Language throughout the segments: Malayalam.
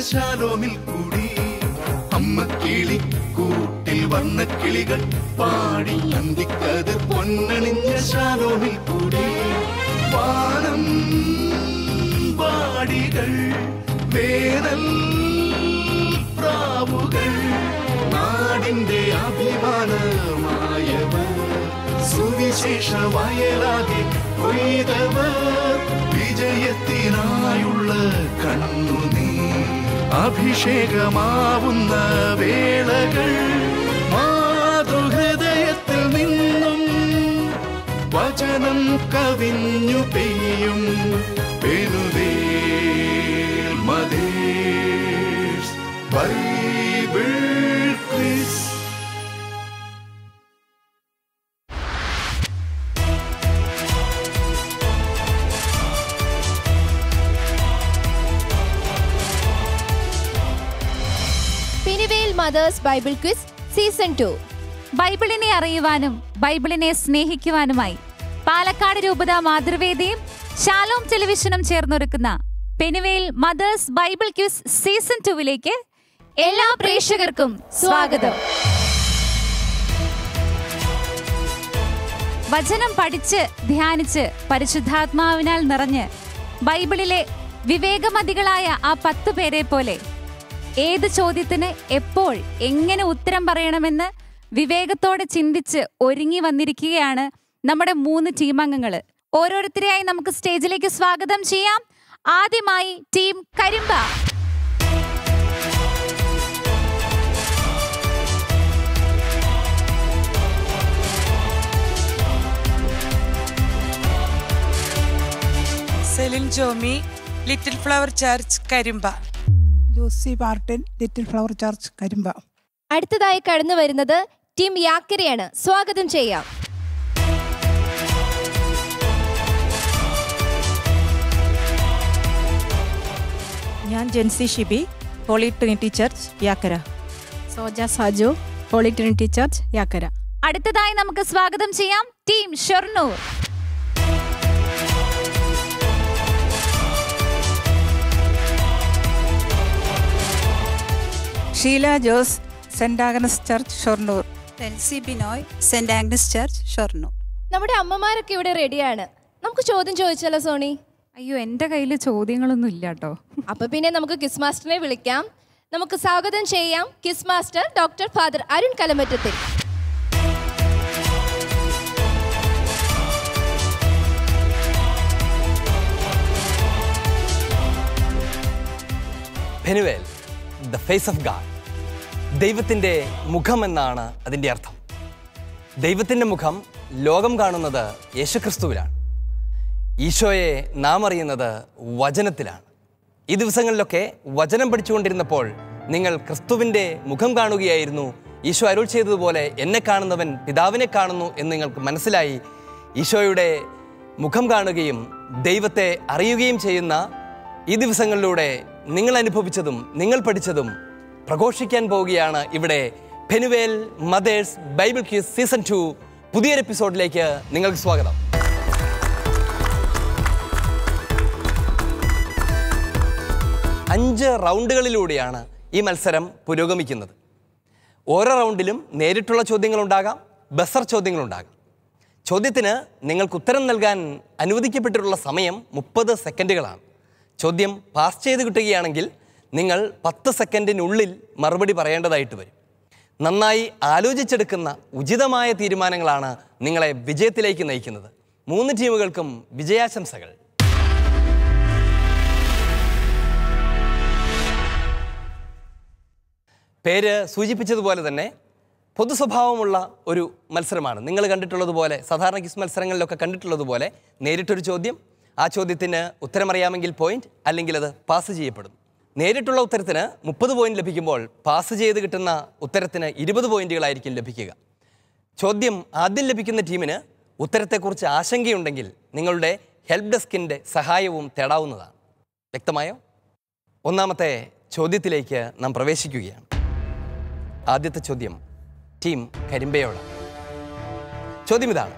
ശാലോമിൽ കൂടി. അമ്മ കിളി കൂട്ടിൽ വർണ്ണ കിളികൾ പാടി അന്തിക്കത് പൊന്നണിഞ്ഞ ശാലോമിൽ കൂടി. വാനം പാടികൾ വേനൽ പ്രാവുകൾ നാടിന്റെ അഭിമാനമായവർ സുവിശേഷ വയലാകെ കൊയ്തവർ വിജയത്തിനായുള്ള കണ്ണുനീർ അഭിഷേകമാവുന്ന വേളകൾ മാതൃഹൃദയത്തിൽ നിന്നും വചനം കവിഞ്ഞു പെയ്യും Penuel mothers Bible quiz. Penuel mothers Bible quiz season 2. ബൈബിളിനെ അറിയുവാനും ബൈബിളിനെ സ്നേഹിക്കുവാനുമായി പാലക്കാട് രൂപത മാതൃവേദിയും ഷാലോം ടെലിവിഷനും ചേർന്നൊരുക്കുന്ന Penuel mothers Bible quiz season 2 എല്ലാ പ്രേക്ഷകർക്കും സ്വാഗതം. വചനം പഠിച്ച് ധ്യാനിച്ച് പരിശുദ്ധാത്മാവിനാൽ നിറഞ്ഞ് ബൈബിളിലെ വിവേകമതികളായ ആ 10 പേരെ പോലെ ഏത് ചോദ്യത്തിന് എപ്പോൾ എങ്ങനെ ഉത്തരം പറയണമെന്ന് വിവേകത്തോടെ ചിന്തിച്ച് ഒരുങ്ങി വന്നിരിക്കുകയാണ് നമ്മുടെ 3 ടീമംഗങ്ങൾ. ഓരോരുത്തരെയായി നമുക്ക് സ്റ്റേജിലേക്ക് സ്വാഗതം ചെയ്യാം. ആദ്യമായി team Karimba. Celine Jomy, Little Flower Church Karimba. Lucy Martin, Little Flower Church Karimba. അടുത്തതായി കടന്നു വരുന്നത് ടീം യാക്കരയാണ്. സ്വാഗതം ചെയ്യാം. ഞാൻ Jency Shibi, Holy Trinity Church Yakkara. Soja Saju, Holy Trinity Church Yakkara. അടുത്തതായി നമുക്ക് സ്വാഗതം ചെയ്യാം team Shoranur. Sheela Jose, Saint Agnes Church Shoranur. Elsy Binoy, Saint Agnes Church Shoranur. നമ്മുടെ അമ്മമാരൊക്കെ ഇവിടെ റെഡിയാണ്. നമുക്ക് ചോദ്യം ചോദിച്ചാലോ സോണി? അയ്യോ, എൻ്റെ കയ്യിൽ ചോദ്യങ്ങളൊന്നും ഇല്ല കേട്ടോ. അപ്പൊ പിന്നെ നമുക്ക് ക്വിസ് മാസ്റ്ററിനെ വിളിക്കാം. നമുക്ക് സ്വാഗതം ചെയ്യാം quiz master doctor father Arun Kalamattathil. Penuel, the face of God. ദൈവത്തിൻ്റെ മുഖം എന്നാണ് അതിൻ്റെ അർത്ഥം. ദൈവത്തിൻ്റെ മുഖം ലോകം കാണുന്നത് യേശുക്രിസ്തുവിലാണ്. ഈശോയെ നാം അറിയുന്നത് വചനത്തിലാണ്. ഈ ദിവസങ്ങളിലൊക്കെ വചനം പഠിച്ചുകൊണ്ടിരുന്നപ്പോൾ നിങ്ങൾ ക്രിസ്തുവിൻ്റെ മുഖം കാണുകയായിരുന്നു. ഈശോ അരുൾ ചെയ്തതുപോലെ എന്നെ കാണുന്നവൻ പിതാവിനെ കാണുന്നു എന്ന് നിങ്ങൾക്ക് മനസ്സിലായി. ഈശോയുടെ മുഖം കാണുകയും ദൈവത്തെ അറിയുകയും ചെയ്യുന്ന ഈ ദിവസങ്ങളിലൂടെ നിങ്ങൾ അനുഭവിച്ചതും നിങ്ങൾ പഠിച്ചതും പ്രഘോഷിക്കാൻ പോവുകയാണ് ഇവിടെ Penuel mothers Bible quiz season 2 പുതിയൊരു എപ്പിസോഡിലേക്ക് നിങ്ങൾക്ക് സ്വാഗതം. അഞ്ച് റൗണ്ടുകളിലൂടെയാണ് ഈ മത്സരം പുരോഗമിക്കുന്നത്. ഓരോ റൗണ്ടിലും നേരിട്ടുള്ള ചോദ്യങ്ങളുണ്ടാകാം, ബസർ ചോദ്യങ്ങളുണ്ടാകാം. ചോദ്യത്തിന് നിങ്ങൾക്ക് ഉത്തരം നൽകാൻ അനുവദിക്കപ്പെട്ടിട്ടുള്ള സമയം 30 സെക്കൻഡുകളാണ്. ചോദ്യം പാസ് ചെയ്ത് കിട്ടുകയാണെങ്കിൽ നിങ്ങൾ 10 സെക്കൻഡിനുള്ളിൽ മറുപടി പറയേണ്ടതായിട്ട് വരും. നന്നായി ആലോചിച്ചെടുക്കുന്ന ഉചിതമായ തീരുമാനങ്ങളാണ് നിങ്ങളെ വിജയത്തിലേക്ക് നയിക്കുന്നത്. 3 ടീമുകൾക്കും വിജയാശംസകൾ. പേര് സൂചിപ്പിച്ചതുപോലെ തന്നെ പൊതു സ്വഭാവമുള്ള ഒരു മത്സരമാണ്. നിങ്ങൾ കണ്ടിട്ടുള്ളതുപോലെ, സാധാരണ ക്വിസ് മത്സരങ്ങളിലൊക്കെ കണ്ടിട്ടുള്ളതുപോലെ നേരിട്ടൊരു ചോദ്യം, ആ ചോദ്യത്തിന് ഉത്തരമറിയാമെങ്കിൽ പോയിന്റ്, അല്ലെങ്കിൽ അത് പാസ് ചെയ്യപ്പെടും. നേരിട്ടുള്ള ഉത്തരത്തിന് 30 പോയിന്റ് ലഭിക്കുമ്പോൾ പാസ് ചെയ്ത് കിട്ടുന്ന ഉത്തരത്തിന് 20 പോയിന്റുകളായിരിക്കും ലഭിക്കുക. ചോദ്യം ആദ്യം ലഭിക്കുന്ന ടീമിന് ഉത്തരത്തെക്കുറിച്ച് ആശങ്കയുണ്ടെങ്കിൽ നിങ്ങളുടെ ഹെൽപ്പ് ഡെസ്കിൻ്റെ സഹായവും തേടാവുന്നതാണ്. വ്യക്തമായോ? ഒന്നാമത്തെ ചോദ്യത്തിലേക്ക് നാം പ്രവേശിക്കുകയാണ്. ആദ്യത്തെ ചോദ്യം ടീം കരിമ്പയോട്. ചോദ്യം ഇതാണ്: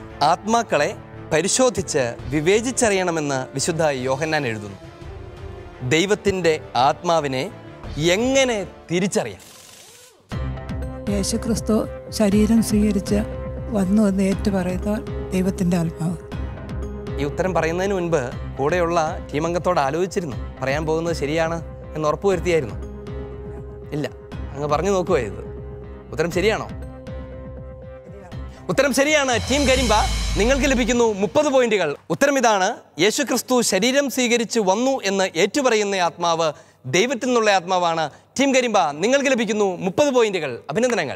ആത്മാക്കളെ പരിശോധിച്ച് വിവേചിച്ചറിയണമെന്ന് വിശുദ്ധ യോഹന്നാൻ എഴുതുന്നു. ദൈവത്തിൻ്റെ ആത്മാവിനെ എങ്ങനെ തിരിച്ചറിയാം? യേശുക്രിസ്തു ശരീരം സ്വീകരിച്ച് വന്നു എന്ന് ഏറ്റു പറയുന്ന ദൈവത്തിൻ്റെ ആത്മാവ്. ഈ ഉത്തരം പറയുന്നതിന് മുൻപ് കൂടെയുള്ള ടീമംഗത്തോട് ആലോചിച്ചിരുന്നു, പറയാൻ പോകുന്നത് ശരിയാണ് എന്ന് ഉറപ്പുവരുത്തിയായിരുന്നു? ഇല്ല, അങ്ങ് പറഞ്ഞു നോക്കുക. ഇത് ഉത്തരം ശരിയാണോ? ഉത്തരം ശരിയാണ്. ടീം കരിമ്പ, നിങ്ങൾക്ക് ലഭിക്കുന്നു 30 പോയിന്റുകൾ. ഉത്തരം ഇതാണ്: യേശുക്രിസ്തു ശരീരം സ്വീകരിച്ച് വന്നു എന്ന് ഏറ്റുപറയുന്ന ആത്മാവ് ദൈവത്തിൽ നിന്നുള്ള ആത്മാവാണ്. ടീം കരിമ്പ, നിങ്ങൾക്ക് ലഭിക്കുന്നു 30 പോയിന്റുകൾ. അഭിനന്ദനങ്ങൾ.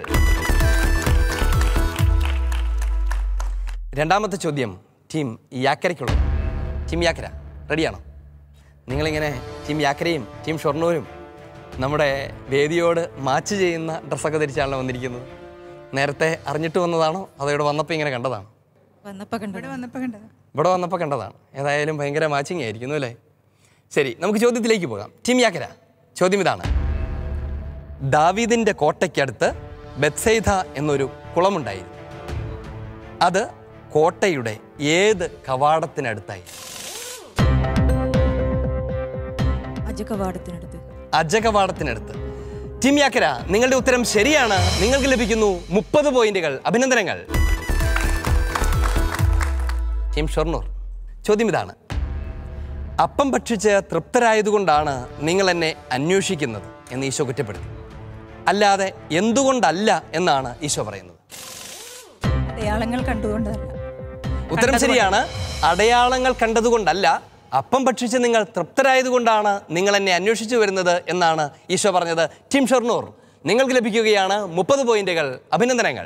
രണ്ടാമത്തെ ചോദ്യം ടീം യാക്കരയ്ക്കുള്ളത്. ടീം യാക്കര റെഡിയാണോ? നിങ്ങളിങ്ങനെ ടീം യാക്കരയും ടീം ഷൊർണൂരും നമ്മുടെ വേദിയോട് മാച്ച് ചെയ്യുന്ന ഡ്രസ്സൊക്കെ ധരിച്ചാണല്ലോ വന്നിരിക്കുന്നത്. നേരത്തെ അറിഞ്ഞിട്ട് വന്നതാണോ അതോ ഇവിടെ വന്നപ്പോൾ ഇങ്ങനെ കണ്ടതാണോ? ഇവിടെ വന്നപ്പോൾ കണ്ടതാണ്. ഏതായാലും ഭയങ്കര മാച്ചിങ് ആയിരിക്കുന്നു അല്ലേ? ശരി, നമുക്ക് ചോദ്യത്തിലേക്ക് പോകാം. ടീം യാക്കര, ചോദ്യം ഇതാണ്: ദാവീദിൻ്റെ കോട്ടയ്ക്കടുത്ത് ബെത്സൈദ എന്നൊരു കുളമുണ്ടായിരുന്നു. അത് കോട്ടയുടെ ഏത് കവാടത്തിനടുത്തായി? അജകവാടത്തിനടുത്ത്. ടീം യാക്കര, നിങ്ങളുടെ ഉത്തരം ശരിയാണ്. നിങ്ങൾക്ക് ലഭിക്കുന്നു 30 പോയിന്റുകൾ. അഭിനന്ദനങ്ങൾ. ടീം ഷൊർണൂർ, ചോദ്യം ഇതാണ്: അപ്പം ഭക്ഷിച്ച് തൃപ്തരായതുകൊണ്ടാണ് നിങ്ങൾ എന്നെ അന്വേഷിക്കുന്നത് എന്ന് ഈശോ കുറ്റപ്പെടുത്തി. അല്ലാതെ എന്തുകൊണ്ടല്ല എന്നാണ് ഈശോ പറയുന്നത്? അടയാളങ്ങൾ കണ്ടുകൊണ്ടല്ല. ഉത്തരം ശരിയാണ്. അടയാളങ്ങൾ കണ്ടതുകൊണ്ടല്ല, അപ്പം ഭക്ഷിച്ച് നിങ്ങൾ തൃപ്തരായതുകൊണ്ടാണ് നിങ്ങൾ എന്നെ അന്വേഷിച്ചു വരുന്നത് എന്നാണ് ഈശോ പറഞ്ഞത്. ടീം ഷൊർണൂർ, നിങ്ങൾക്ക് ലഭിക്കുകയാണ് 30 പോയിന്റുകൾ. അഭിനന്ദനങ്ങൾ.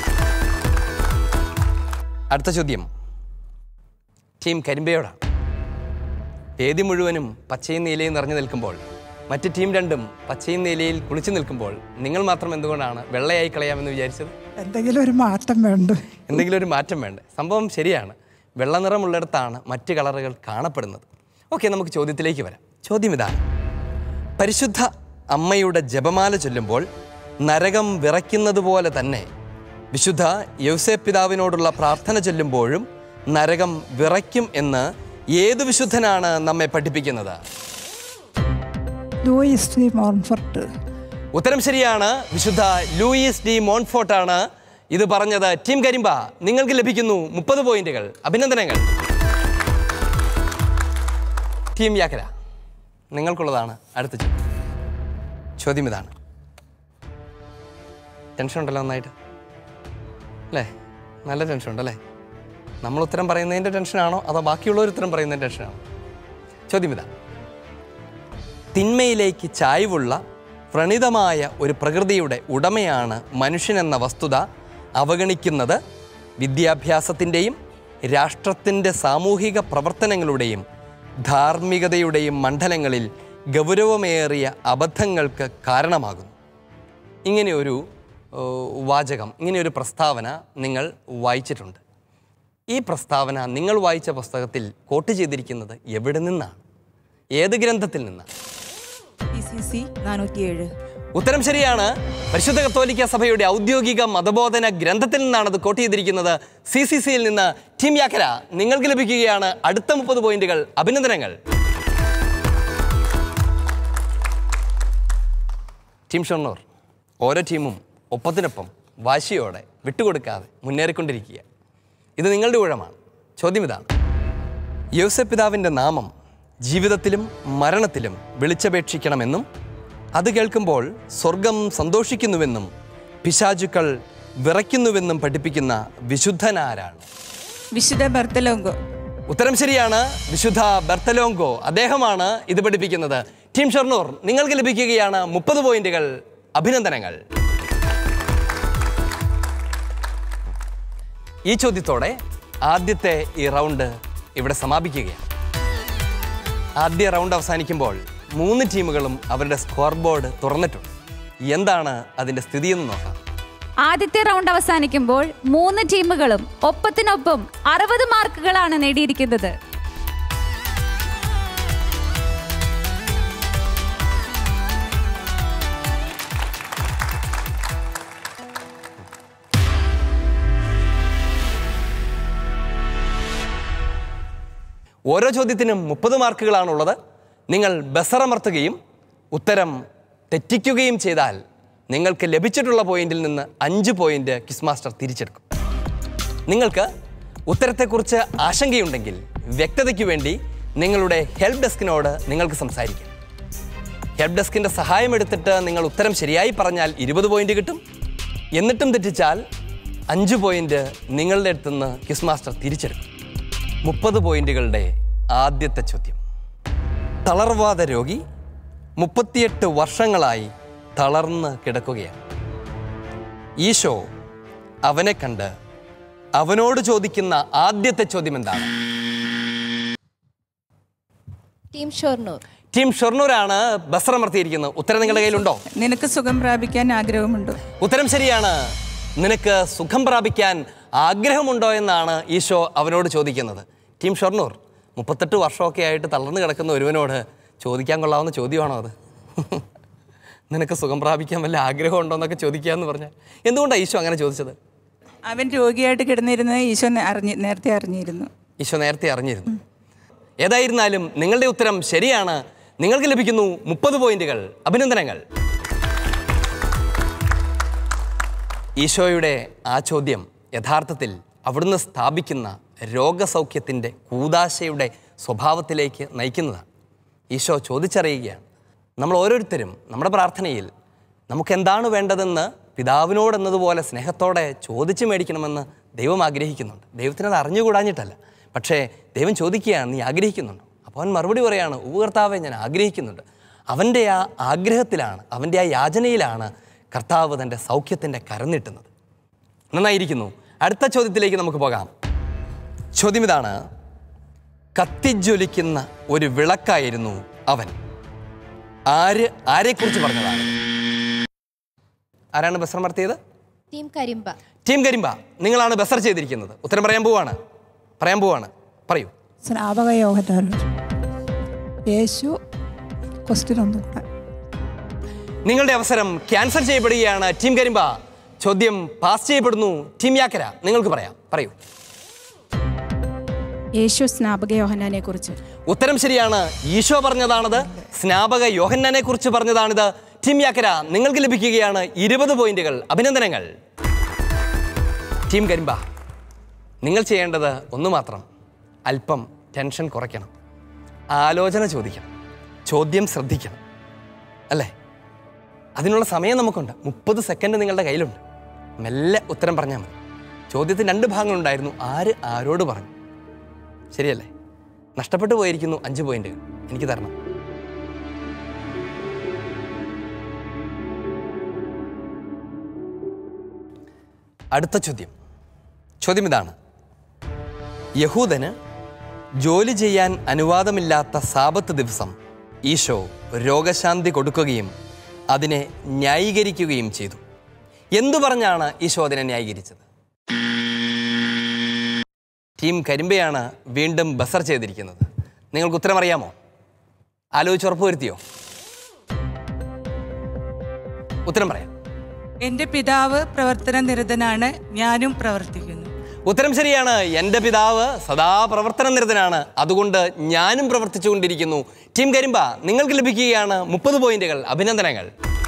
അടുത്ത ചോദ്യം ടീം കരിമ്പയോടാണ്. വേദി മുഴുവനും പച്ചയും നീലയും നിറഞ്ഞു നിൽക്കുമ്പോൾ മറ്റ് ടീം രണ്ടും പച്ചയും നീലയിൽ കുളിച്ചു നിൽക്കുമ്പോൾ നിങ്ങൾ മാത്രം എന്തുകൊണ്ടാണ് വെള്ളയായി കളയാമെന്ന് വിചാരിച്ചത്? എന്തെങ്കിലും ഒരു മാറ്റം വേണ്ട. എന്തെങ്കിലും ഒരു മാറ്റം വേണ്ടേ? സംഭവം ശരിയാണ്. വെള്ള നിറമുള്ളിടത്താണ് മറ്റ് കളറുകൾ കാണപ്പെടുന്നത്. ഓക്കെ, നമുക്ക് ചോദ്യത്തിലേക്ക് വരാം. ചോദ്യം ഇതാണ്: പരിശുദ്ധ അമ്മയുടെ ജപമാല ചൊല്ലുമ്പോൾ നരകം വിറയ്ക്കുന്നത് പോലെ തന്നെ വിശുദ്ധ യൗസേപ്പ് പിതാവിനോടുള്ള പ്രാർത്ഥന ചൊല്ലുമ്പോഴും നരകം വിറയ്ക്കും എന്ന് ഏത് വിശുദ്ധനാണ് നമ്മെ പഠിപ്പിക്കുന്നത്? Louis de Montfort. ഉത്തരം ശരിയാണ്. വിശുദ്ധ ലൂയിസ് ഡി മോൺഫോർട്ട് ആണ് ഇത് പറഞ്ഞത്. ടീം കരിമ്പ, നിങ്ങൾക്ക് ലഭിക്കുന്നു 30 പോയിന്റുകൾ. അഭിനന്ദനങ്ങൾ. ടീം യാക്കര, നിങ്ങൾക്കുള്ളതാണ് അടുത്ത ചോദ്യം. ചോദ്യം ഇതാണ്: ടെൻഷൻ ഉണ്ടല്ലോ നന്നായിട്ട് അല്ലേ? നല്ല ടെൻഷൻ ഉണ്ടല്ലേ? നമ്മൾ ഉത്തരം പറയുന്നതിൻ്റെ ടെൻഷനാണോ അതോ ബാക്കിയുള്ളവർ ഉത്തരം പറയുന്നതിൻ്റെ ടെൻഷനാണോ? ചോദ്യം ഇതാണ്: തിന്മയിലേക്ക് ചായ്വുള്ള വ്രണിതമായ ഒരു പ്രകൃതിയുടെ ഉടമയാണ് മനുഷ്യനെന്ന വസ്തുത അവഗണിക്കുന്നത് വിദ്യാഭ്യാസത്തിൻ്റെയും രാഷ്ട്രത്തിൻ്റെ സാമൂഹിക പ്രവർത്തനങ്ങളുടെയും ധാർമ്മികതയുടെയും മണ്ഡലങ്ങളിൽ ഗൗരവമേറിയ അബദ്ധങ്ങൾക്ക് കാരണമാകുന്നു. ഇങ്ങനെയൊരു വാചകം, ഇങ്ങനെയൊരു പ്രസ്താവന നിങ്ങൾ വായിച്ചിട്ടുണ്ട്. ഈ പ്രസ്താവന നിങ്ങൾ വായിച്ച പുസ്തകത്തിൽ കോട്ട് ചെയ്തിരിക്കുന്നത് എവിടെ നിന്നാണ്? ഏത് ഗ്രന്ഥത്തിൽ നിന്നാണ്? PCC 407. ഉത്തരം ശരിയാണ്. പരിശുദ്ധ കത്തോലിക്ക സഭയുടെ ഔദ്യോഗിക മതബോധന ഗ്രന്ഥത്തിൽ നിന്നാണ് അത് കോട്ട് ചെയ്തിരിക്കുന്നത്. CCCയിൽ നിന്ന്. ടീം യാക്കര, നിങ്ങൾക്ക് ലഭിക്കുകയാണ് അടുത്ത 30 പോയിന്റുകൾ. അഭിനന്ദനങ്ങൾ. ടീം ഷൊർണൂർ, ഓരോ ടീമും ഒപ്പത്തിനൊപ്പം വാശിയോടെ വിട്ടുകൊടുക്കാതെ മുന്നേറിക്കൊണ്ടിരിക്കുക. ഇത് നിങ്ങളുടെ ഊഴമാണ്. ചോദ്യം ഇതാണ്: യൗസേപ്പ് പിതാവിൻ്റെ നാമം ജീവിതത്തിലും മരണത്തിലും വിളിച്ചപേക്ഷിക്കണമെന്നും അത് കേൾക്കുമ്പോൾ സ്വർഗം സന്തോഷിക്കുന്നുവെന്നും പിശാചുക്കൾ വിറയ്ക്കുന്നുവെന്നും പഠിപ്പിക്കുന്ന വിശുദ്ധനാരാണ്? വിശുദ്ധ ബർത്തലോങ്കോ. ഉത്തരം ശരിയാണ്. വിശുദ്ധ ബർത്തലോങ്കോ, അദ്ദേഹമാണ് ഇത് പഠിപ്പിക്കുന്നത്. ടീം ഷൊർണൂർ, നിങ്ങൾക്ക് ലഭിക്കുകയാണ് 30 പോയിന്റുകൾ. അഭിനന്ദനങ്ങൾ. ഈ ചോദ്യത്തോടെ ആദ്യത്തെ ഈ റൗണ്ട് ഇവിടെ സമാപിക്കുകയാണ്. ആദ്യ റൗണ്ട് അവസാനിക്കുമ്പോൾ 3 ടീമുകളും അവരുടെ സ്കോർ ബോർഡ് തുറന്നിട്ടുണ്ട്. എന്താണ് അതിൻ്റെ സ്ഥിതിയെന്ന് നോക്കാം. ആദ്യത്തെ റൗണ്ട് അവസാനിക്കുമ്പോൾ 3 ടീമുകളും ഒപ്പത്തിനൊപ്പം 60 മാർക്കുകളാണ് നേടിയിരിക്കുന്നത്. ഓരോ ചോദ്യത്തിനും 30 മാർക്കുകളാണുള്ളത്. നിങ്ങൾ ബസറമർത്തുകയും ഉത്തരം തെറ്റിക്കുകയും ചെയ്താൽ നിങ്ങൾക്ക് ലഭിച്ചിട്ടുള്ള പോയിന്റിൽ നിന്ന് 5 പോയിന്റ് ക്വിസ് മാസ്റ്റർ തിരിച്ചെടുക്കും. നിങ്ങൾക്ക് ഉത്തരത്തെക്കുറിച്ച് ആശങ്കയുണ്ടെങ്കിൽ വ്യക്തതയ്ക്ക് വേണ്ടി നിങ്ങളുടെ ഹെൽപ്പ് ഡെസ്കിനോട് നിങ്ങൾക്ക് സംസാരിക്കാം. ഹെൽപ്പ് ഡെസ്കിൻ്റെ സഹായം എടുത്തിട്ട് നിങ്ങൾ ഉത്തരം ശരിയായി പറഞ്ഞാൽ 20 പോയിന്റ് കിട്ടും. എന്നിട്ടും തെറ്റിച്ചാൽ 5 പോയിന്റ് നിങ്ങളുടെ അടുത്തുനിന്ന് ക്വിസ് മാസ്റ്റർ തിരിച്ചെടുക്കും. 30 പോയിന്റുകളുടെ ആദ്യത്തെ ചോദ്യം. തളർവാദ രോഗി 38 വർഷങ്ങളായി തളർന്ന് കിടക്കുകയാണ്. ഈശോ അവനെ കണ്ട് അവനോട് ചോദിക്കുന്ന ആദ്യത്തെ ചോദ്യം എന്താണ്? ടീം ഷൊർണൂരാണ് ബസറമർത്തിയിരിക്കുന്നത്. ഉത്തരം നിങ്ങളുടെ കയ്യിലുണ്ടോ? നിനക്ക് സുഖം പ്രാപിക്കാൻ ആഗ്രഹമുണ്ടോ? ഉത്തരം ശരിയാണ്. നിനക്ക് സുഖം പ്രാപിക്കാൻ ആഗ്രഹമുണ്ടോ എന്നാണ് ഈശോ അവനോട് ചോദിക്കുന്നത്. ടീം ഷൊർണൂർ, 38 വർഷമൊക്കെ ആയിട്ട് തളർന്നു കിടക്കുന്ന ഒരുവനോട് ചോദിക്കാൻ കൊള്ളാവുന്ന ചോദ്യമാണോ അത്? നിനക്ക് സുഖം പ്രാപിക്കാൻ വല്ല ആഗ്രഹമുണ്ടോ എന്നൊക്കെ ചോദിക്കുക എന്ന് പറഞ്ഞാൽ എന്തുകൊണ്ടാണ് ഈശോ അങ്ങനെ ചോദിച്ചത്? അവൻ രോഗിയായിട്ട് കിടന്നിരുന്നത് ഈശോ നേരത്തെ അറിഞ്ഞിരുന്നു. ഈശോ നേരത്തെ അറിഞ്ഞിരുന്നു. ഏതായിരുന്നാലും നിങ്ങളുടെ ഉത്തരം ശരിയാണ്. നിങ്ങൾക്ക് ലഭിക്കുന്നു 30 പോയിന്റുകൾ. അഭിനന്ദനങ്ങൾ. ഈശോയുടെ ആ ചോദ്യം യഥാർത്ഥത്തിൽ അവിടുന്ന് സ്ഥാപിക്കുന്ന രോഗസൗഖ്യത്തിൻ്റെ കൂദാശയുടെ സ്വഭാവത്തിലേക്ക് നയിക്കുന്നതാണ്. ഈശോ ചോദിച്ചറിയുകയാണ്. നമ്മൾ ഓരോരുത്തരും നമ്മുടെ പ്രാർത്ഥനയിൽ നമുക്കെന്താണ് വേണ്ടതെന്ന് പിതാവിനോടെന്നതുപോലെ സ്നേഹത്തോടെ ചോദിച്ചു മേടിക്കണമെന്ന് ദൈവം ആഗ്രഹിക്കുന്നുണ്ട്. ദൈവത്തിനത് അറിഞ്ഞുകൂടാഞ്ഞിട്ടല്ല, പക്ഷേ ദൈവം ചോദിക്കുകയാണ്, നീ ആഗ്രഹിക്കുന്നുണ്ടോ? അപ്പോൾ അവൻ മറുപടി പറയാണ്, കർത്താവേ, ഞാൻ ആഗ്രഹിക്കുന്നുണ്ട്. അവൻ്റെ ആ ആഗ്രഹത്തിലാണ്, അവൻ്റെ ആ യാചനയിലാണ് കർത്താവ് തൻ്റെ സൗഖ്യത്തിൻ്റെ കരം നീട്ടുന്നത്. നന്നായിരിക്കുന്നു. അടുത്ത ചോദ്യത്തിലേക്ക് നമുക്ക് പോകാം. ചോദ്യം ഇതാണ്. കത്തിജ്വലിക്കുന്ന ഒരു വിളക്കായിരുന്നു അവൻ. ആരെക്കുറിച്ച് പറഞ്ഞതാണ്? ആരാണ് ബസർ നടത്തിയത്? ടീം കരിമ്പ. നിങ്ങളാണ് ബസർ ചെയ്തിരിക്കുന്നത്. ഉത്തരം പറയാൻ പോവാണ്. പറയൂ. സ്നാപക യോഹന്നാൻ. യേശു ക്വസ്റ്റ്യൻ ഒന്നും കൂടെ. നിങ്ങളുടെ അവസരം ക്യാൻസൽ ചെയ്യപ്പെടുകയാണ്. ടീം കരിമ്പ, ചോദ്യം പാസ് ചെയ്യപ്പെടുന്നു. ടീം യാക്കര, നിങ്ങൾക്ക് പറയൂ. യേശു സ്നാപക യോഹന്നാനെ കുറിച്ച്. ഉത്തരം ശരിയാണ്. ഈശോ പറഞ്ഞതാണത്. സ്നാപക യോഹന്നാനെ കുറിച്ച് പറഞ്ഞതാണിത്. ടീം യാക്കര, നിങ്ങൾക്ക് ലഭിക്കുകയാണ് 20 പോയിന്റുകൾ. അഭിനന്ദനങ്ങൾ. ടീം കരിമ്പ, നിങ്ങൾ ചെയ്യേണ്ടത് ഒന്ന് മാത്രം. അല്പം ടെൻഷൻ കുറയ്ക്കണം, ആലോചന ചോദിക്കണം, ചോദ്യം ശ്രദ്ധിക്കണം, അല്ലേ? അതിനുള്ള സമയം നമുക്കുണ്ട്. 30 സെക്കൻഡ് നിങ്ങളുടെ കയ്യിലുണ്ട്. മെല്ലെ ഉത്തരം പറഞ്ഞാൽ മതി. ചോദ്യത്തിന് 2 ഭാഗങ്ങളുണ്ടായിരുന്നു. ആരോട് പറഞ്ഞു? ശരിയല്ലേ? നഷ്ടപ്പെട്ടു പോയിരിക്കുന്നു 5 പോയിന്റുകൾ. എനിക്ക് തരണം. അടുത്ത ചോദ്യം ഇതാണ്. യഹൂദന് ജോലി ചെയ്യാൻ അനുവാദമില്ലാത്ത സാബത്ത് ദിവസം ഈശോ രോഗശാന്തി കൊടുക്കുകയും അതിനെ ന്യായീകരിക്കുകയും ചെയ്തു. എന്തു പറഞ്ഞാണ് ഈശോ അതിനെ ന്യായീകരിച്ചത്? ടീം കരിമ്പയാണ് വീണ്ടും ബസർ ചെയ്തിരിക്കുന്നത്. നിങ്ങൾക്ക് ഉത്തരം അറിയാമോ? ആലോചിച്ച് ഉറപ്പ് വരുത്തിയോ? ഉത്തരം പറയാം. എൻ്റെ പിതാവ് പ്രവർത്തന നിരതനാണ്, ഞാനും പ്രവർത്തിക്കുന്നു. ഉത്തരം ശരിയാണ്. എൻ്റെ പിതാവ് സദാ പ്രവർത്തന നിരതനാണ്, അതുകൊണ്ട് ഞാനും പ്രവർത്തിച്ചുകൊണ്ടിരിക്കുന്നു. ടീം കരിമ്പ, നിങ്ങൾക്ക് ലഭിക്കുകയാണ് 30 പോയിന്റുകൾ. അഭിനന്ദനങ്ങൾ.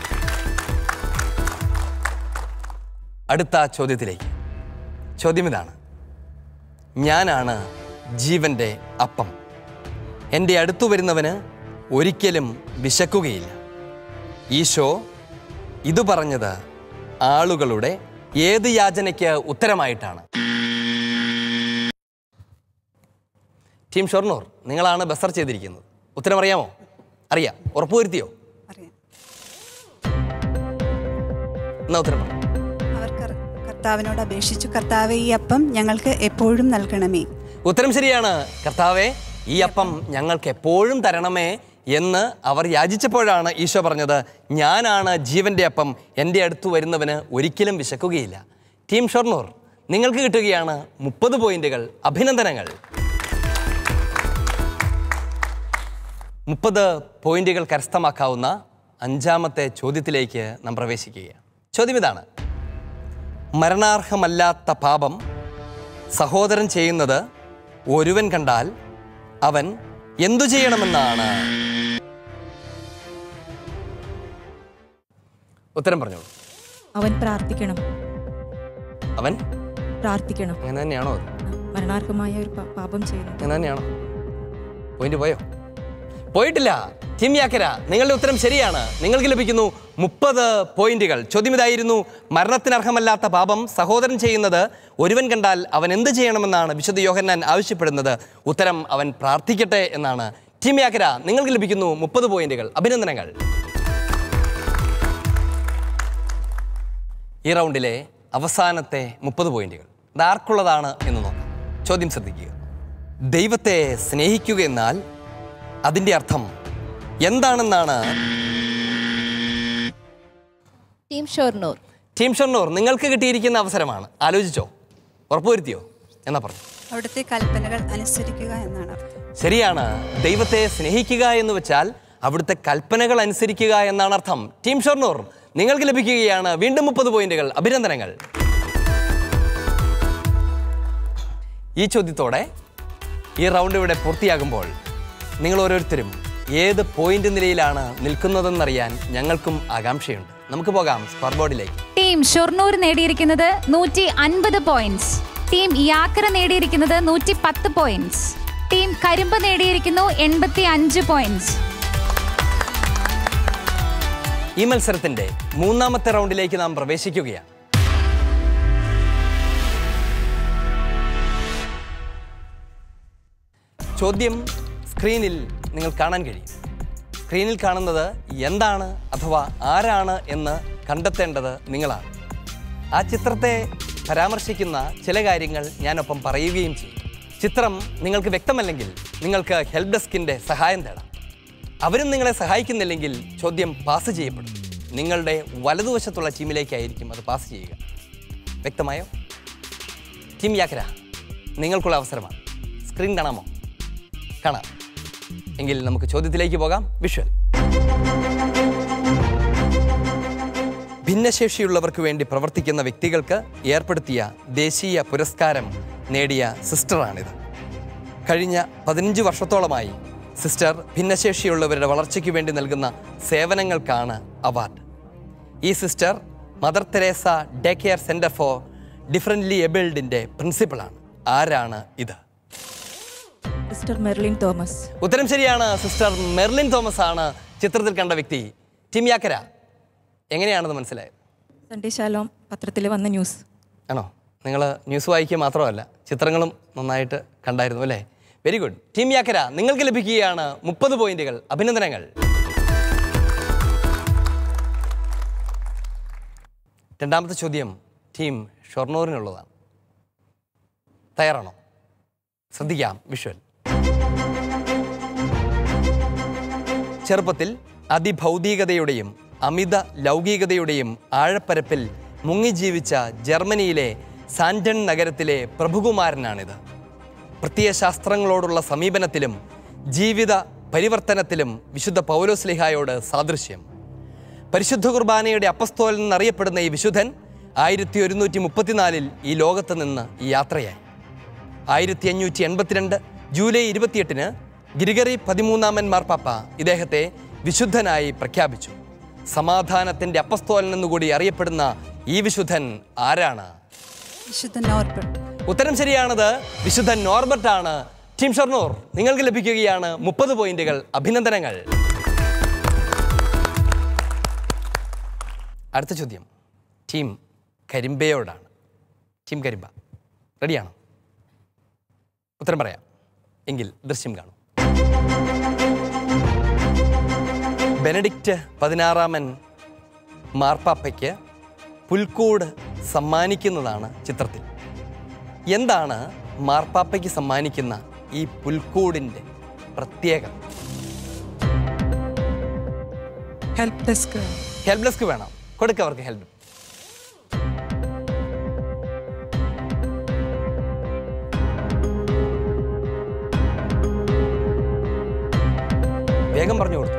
അടുത്ത ചോദ്യത്തിലേക്ക്. ചോദ്യം ഇതാണ്. ഞാനാണ് ജീവൻ്റെ അപ്പം. എൻ്റെ അടുത്തു വരുന്നവന് ഒരിക്കലും വിശക്കുകയില്ല. ഈശോ ഇത് പറഞ്ഞത് ആളുകളുടെ ഏത് യാചനയ്ക്ക് ഉത്തരമായിട്ടാണ്? ടീം ഷൊർണൂർ, നിങ്ങളാണ് ബസർ ചെയ്തിരിക്കുന്നത്. ഉത്തരം അറിയാമോ? അറിയാം. ഉറപ്പുവരുത്തിയോ? എന്നാ ഉത്തരം പറ. അവർ കർത്താവിനോട് അപേക്ഷിച്ചു, കർത്താവെ, ഈ അപ്പം ഞങ്ങൾക്ക് എപ്പോഴും നൽകണമേ. ഉത്തരം ശരിയാണ്. കർത്താവെ, ഈ അപ്പം ഞങ്ങൾക്ക് എപ്പോഴും തരണമേ എന്ന് അവർ യാചിച്ചപ്പോഴാണ് ഈശോ പറഞ്ഞത്, ഞാനാണ് ജീവൻ്റെ അപ്പം, എൻ്റെ അടുത്ത് വരുന്നവന് ഒരിക്കലും വിശക്കുകയില്ല. ടീം ഷൊർണൂർ, നിങ്ങൾക്ക് കിട്ടുകയാണ് 30 പോയിന്റുകൾ. അഭിനന്ദനങ്ങൾ. 30 പോയിന്റുകൾ കരസ്ഥമാക്കാവുന്ന 5ാമത്തെ ചോദ്യത്തിലേക്ക് നാം പ്രവേശിക്കുകയാണ്. ചോദ്യം ഇതാണ്. മരണാർഹമല്ലാത്ത പാപം സഹോദരൻ ചെയ്യുന്നത് ഒരുവൻ കണ്ടാൽ അവൻ എന്തു ചെയ്യണമെന്നാണ് ഉത്തരം പറഞ്ഞോളൂ. അവൻ പ്രാർത്ഥിക്കണം. അവൻ പ്രാർത്ഥിക്കണം. അങ്ങനെ തന്നെയാണോ? അത് മരണാർഹമായ ഒരു പാപം ചെയ്യുന്നു. അങ്ങനെ തന്നെയാണോ? പോയിന്റ് പോയോ? പോയിട്ടില്ല. ടീം യാക്കര, നിങ്ങളുടെ ഉത്തരം ശരിയാണ്. നിങ്ങൾക്ക് ലഭിക്കുന്നു 30 പോയിന്റുകൾ. ചോദ്യം ഇതായിരുന്നു: മരണത്തിനർഹമല്ലാത്ത പാപം സഹോദരൻ ചെയ്യുന്നത് ഒരുവൻ കണ്ടാൽ അവൻ എന്ത് ചെയ്യണമെന്നാണ് വിശുദ്ധ യോഹന്നാൻ ആവശ്യപ്പെടുന്നത്? ഉത്തരം അവൻ പ്രാർത്ഥിക്കട്ടെ എന്നാണ്. ടീം യാക്കര, നിങ്ങൾക്ക് ലഭിക്കുന്നു 30 പോയിന്റുകൾ. അഭിനന്ദനങ്ങൾ. ഈ റൗണ്ടിലെ അവസാനത്തെ 30 പോയിന്റുകൾ അത് ആർക്കുള്ളതാണ് എന്ന് നോക്കാം. ചോദ്യം ശ്രദ്ധിക്കുക. ദൈവത്തെ സ്നേഹിക്കുക എന്നാൽ അതിൻ്റെ അർത്ഥം എന്താണെന്നാണ് ടീം ഷൊർണൂർ. ടീം ഷൊർണൂർ, നിങ്ങൾക്ക് കിട്ടിയിരിക്കുന്ന അവസരമാണ്. ആലോചിച്ചോ? ഉറപ്പുവരുത്തിയോ? എന്നാ പറഞ്ഞു. അവിടുത്തെ കൽപ്പനകൾ അനുസരിക്കുക എന്നാണ് അർത്ഥം. ശരിയാണ്. ദൈവത്തെ സ്നേഹിക്കുക എന്ന് വെച്ചാൽ അവിടുത്തെ കൽപ്പനകൾ അനുസരിക്കുക എന്നാണ് അർത്ഥം. ടീം ഷൊർണൂർ, നിങ്ങൾക്ക് ലഭിക്കുകയാണ് വീണ്ടും 30 പോയിന്റുകൾ. അഭിനന്ദനങ്ങൾ. ഈ ചോദ്യത്തോടെ ഈ റൗണ്ട് ഇവിടെ പൂർത്തിയാകുമ്പോൾ നിങ്ങൾ ഓരോരുത്തരും ഏത് പോയിന്റ് നിലയിലാണ് നിൽക്കുന്നതെന്നറിയാൻ ഞങ്ങൾക്കും ആകാംക്ഷയുണ്ട്. നമുക്ക് പോകാം സ്കോർ ബോർഡിലേക്ക്. ടീം ഷൊർണൂർ നേടിയിരിക്കുന്നത് 150 പോയിന്റ്സ്. ടീം യാക്കര നേടിയിരിക്കുന്നത് 110 പോയിന്റ്സ്. ടീം കരിമ്പ് നേടിയിരിക്കുന്നു 85 പോയിന്റ്സ്. ഈ മത്സരത്തിന്റെ 3ാമത്തെ റൗണ്ടിലേക്ക് നാം പ്രവേശിക്കുകയാണ്. ചോദ്യം സ്ക്രീനിൽ നിങ്ങൾ കാണാൻ കഴിയും. സ്ക്രീനിൽ കാണുന്നത് എന്താണ് അഥവാ ആരാണ് എന്ന് കണ്ടെത്തേണ്ടത് നിങ്ങളാണ്. ആ ചിത്രത്തെ പരാമർശിക്കുന്ന ചില കാര്യങ്ങൾ ഞാനൊപ്പം പറയുകയും ചെയ്യും. ചിത്രം നിങ്ങൾക്ക് വ്യക്തമല്ലെങ്കിൽ നിങ്ങൾക്ക് ഹെൽപ്പ് ഡെസ്കിൻ്റെ സഹായം തേടാം. അവരും നിങ്ങളെ സഹായിക്കുന്നില്ലെങ്കിൽ ചോദ്യം പാസ് ചെയ്യപ്പെടും. നിങ്ങളുടെ വലതുവശത്തുള്ള ടീമിലേക്കായിരിക്കും അത് പാസ് ചെയ്യുക. വ്യക്തമായോ? ടീം യാക്കര, നിങ്ങൾക്കുള്ള അവസരമാണ്. സ്ക്രീൻ കാണാമോ? കാണാം. എങ്കിൽ നമുക്ക് ചോദ്യത്തിലേക്ക് പോകാം. വിഷ്വൽ. ഭിന്നശേഷിയുള്ളവർക്ക് വേണ്ടി പ്രവർത്തിക്കുന്ന വ്യക്തികൾക്ക് ഏർപ്പെടുത്തിയ ദേശീയ പുരസ്കാരം നേടിയ സിസ്റ്ററാണിത്. കഴിഞ്ഞ 15 വർഷത്തോളമായി സിസ്റ്റർ ഭിന്നശേഷിയുള്ളവരുടെ വളർച്ചയ്ക്ക് വേണ്ടി നൽകുന്ന സേവനങ്ങൾക്കാണ് അവാർഡ്. ഈ sister Mother Teresa day care centre for differently എബിൾഡിൻ്റെ പ്രിൻസിപ്പളാണ്. ആരാണ് ഇത്? സിസ്റ്റർ മെർലിൻ തോമസ്. ഉത്തരം ശരിയാണ്. സിസ്റ്റർ മെർലിൻ തോമസ് ആണ് ചിത്രത്തിൽ കണ്ട വ്യക്തി. ടീം യാക്കര, എങ്ങനെയാണെന്ന് മനസ്സിലായത്? സൺഡേ ശാലോം പത്രത്തിൽ വന്ന ന്യൂസ് ആണോ? നിങ്ങൾ ന്യൂസ് വായിക്കുക മാത്രമല്ല ചിത്രങ്ങളും നന്നായിട്ട് കണ്ടായിരുന്നു അല്ലേ? Very good. ടീം യാക്കര, നിങ്ങൾക്ക് ലഭിക്കുകയാണ് 30 പോയിന്റുകൾ. അഭിനന്ദനങ്ങൾ. രണ്ടാമത്തെ ചോദ്യം ടീം ഷൊർണൂരിനുള്ളതാണ്. തയ്യാറാണോ? ശ്രദ്ധിക്കാം. വിഷ്വൽ. ചെറുപ്പത്തിൽ അതിഭൗതികതയുടെയും അമിത ലൗകികതയുടെയും ആഴപ്പരപ്പിൽ മുങ്ങിജീവിച്ച ജർമ്മനിയിലെ സാൻഡൺ നഗരത്തിലെ പ്രഭുകുമാരനാണിത്. പ്രത്യയശാസ്ത്രങ്ങളോടുള്ള സമീപനത്തിലും ജീവിത പരിവർത്തനത്തിലും വിശുദ്ധ പൗലോസ്ലിഹായോട് സാദൃശ്യം. പരിശുദ്ധ കുർബാനയുടെ അപ്പസ്തോലൻ എന്നറിയപ്പെടുന്ന ഈ വിശുദ്ധൻ 1134 ഈ ലോകത്ത് നിന്ന് യാത്രയായി. 1582 ജൂലൈ 28 ഗ്രിഗറി 13 മാർപ്പാപ്പ ഇദ്ദേഹത്തെ വിശുദ്ധനായി പ്രഖ്യാപിച്ചു. സമാധാനത്തിൻ്റെ അപ്പസ്തോലൻ എന്നുകൂടി അറിയപ്പെടുന്ന ഈ വിശുദ്ധൻ ആരാണ്? വിശുദ്ധ നോർബർട്ട്. ഉത്തരം ശരിയാണത്. വിശുദ്ധ നോർബർട്ട് ആണ്. ടീം ഷൊർണൂർ, നിങ്ങൾക്ക് ലഭിക്കുകയാണ് 30 പോയിന്റുകൾ. അഭിനന്ദനങ്ങൾ. അടുത്ത ചോദ്യം ടീം കരിമ്പയോടാണ്. ടീം കരിമ്പ, റെഡിയാണോ? ഉത്തരം പറയാം. എങ്കിൽ ദൃശ്യം കാണും. ബെനഡിക്റ്റ് 16 മാർപ്പാപ്പയ്ക്ക് പുൽക്കൂട് സമ്മാനിക്കുന്നതാണ് ചിത്രത്തിൽ. എന്താണ് മാർപ്പാപ്പയ്ക്ക് സമ്മാനിക്കുന്ന ഈ പുൽക്കൂടിൻ്റെ പ്രത്യേകത? Help desk. ഹെൽപ്പ് ഡെസ്ക് വേണം. കൊടുക്കുക അവർക്ക് ഹെൽപ്പ്. വേഗം പറഞ്ഞു കൊടുത്തു.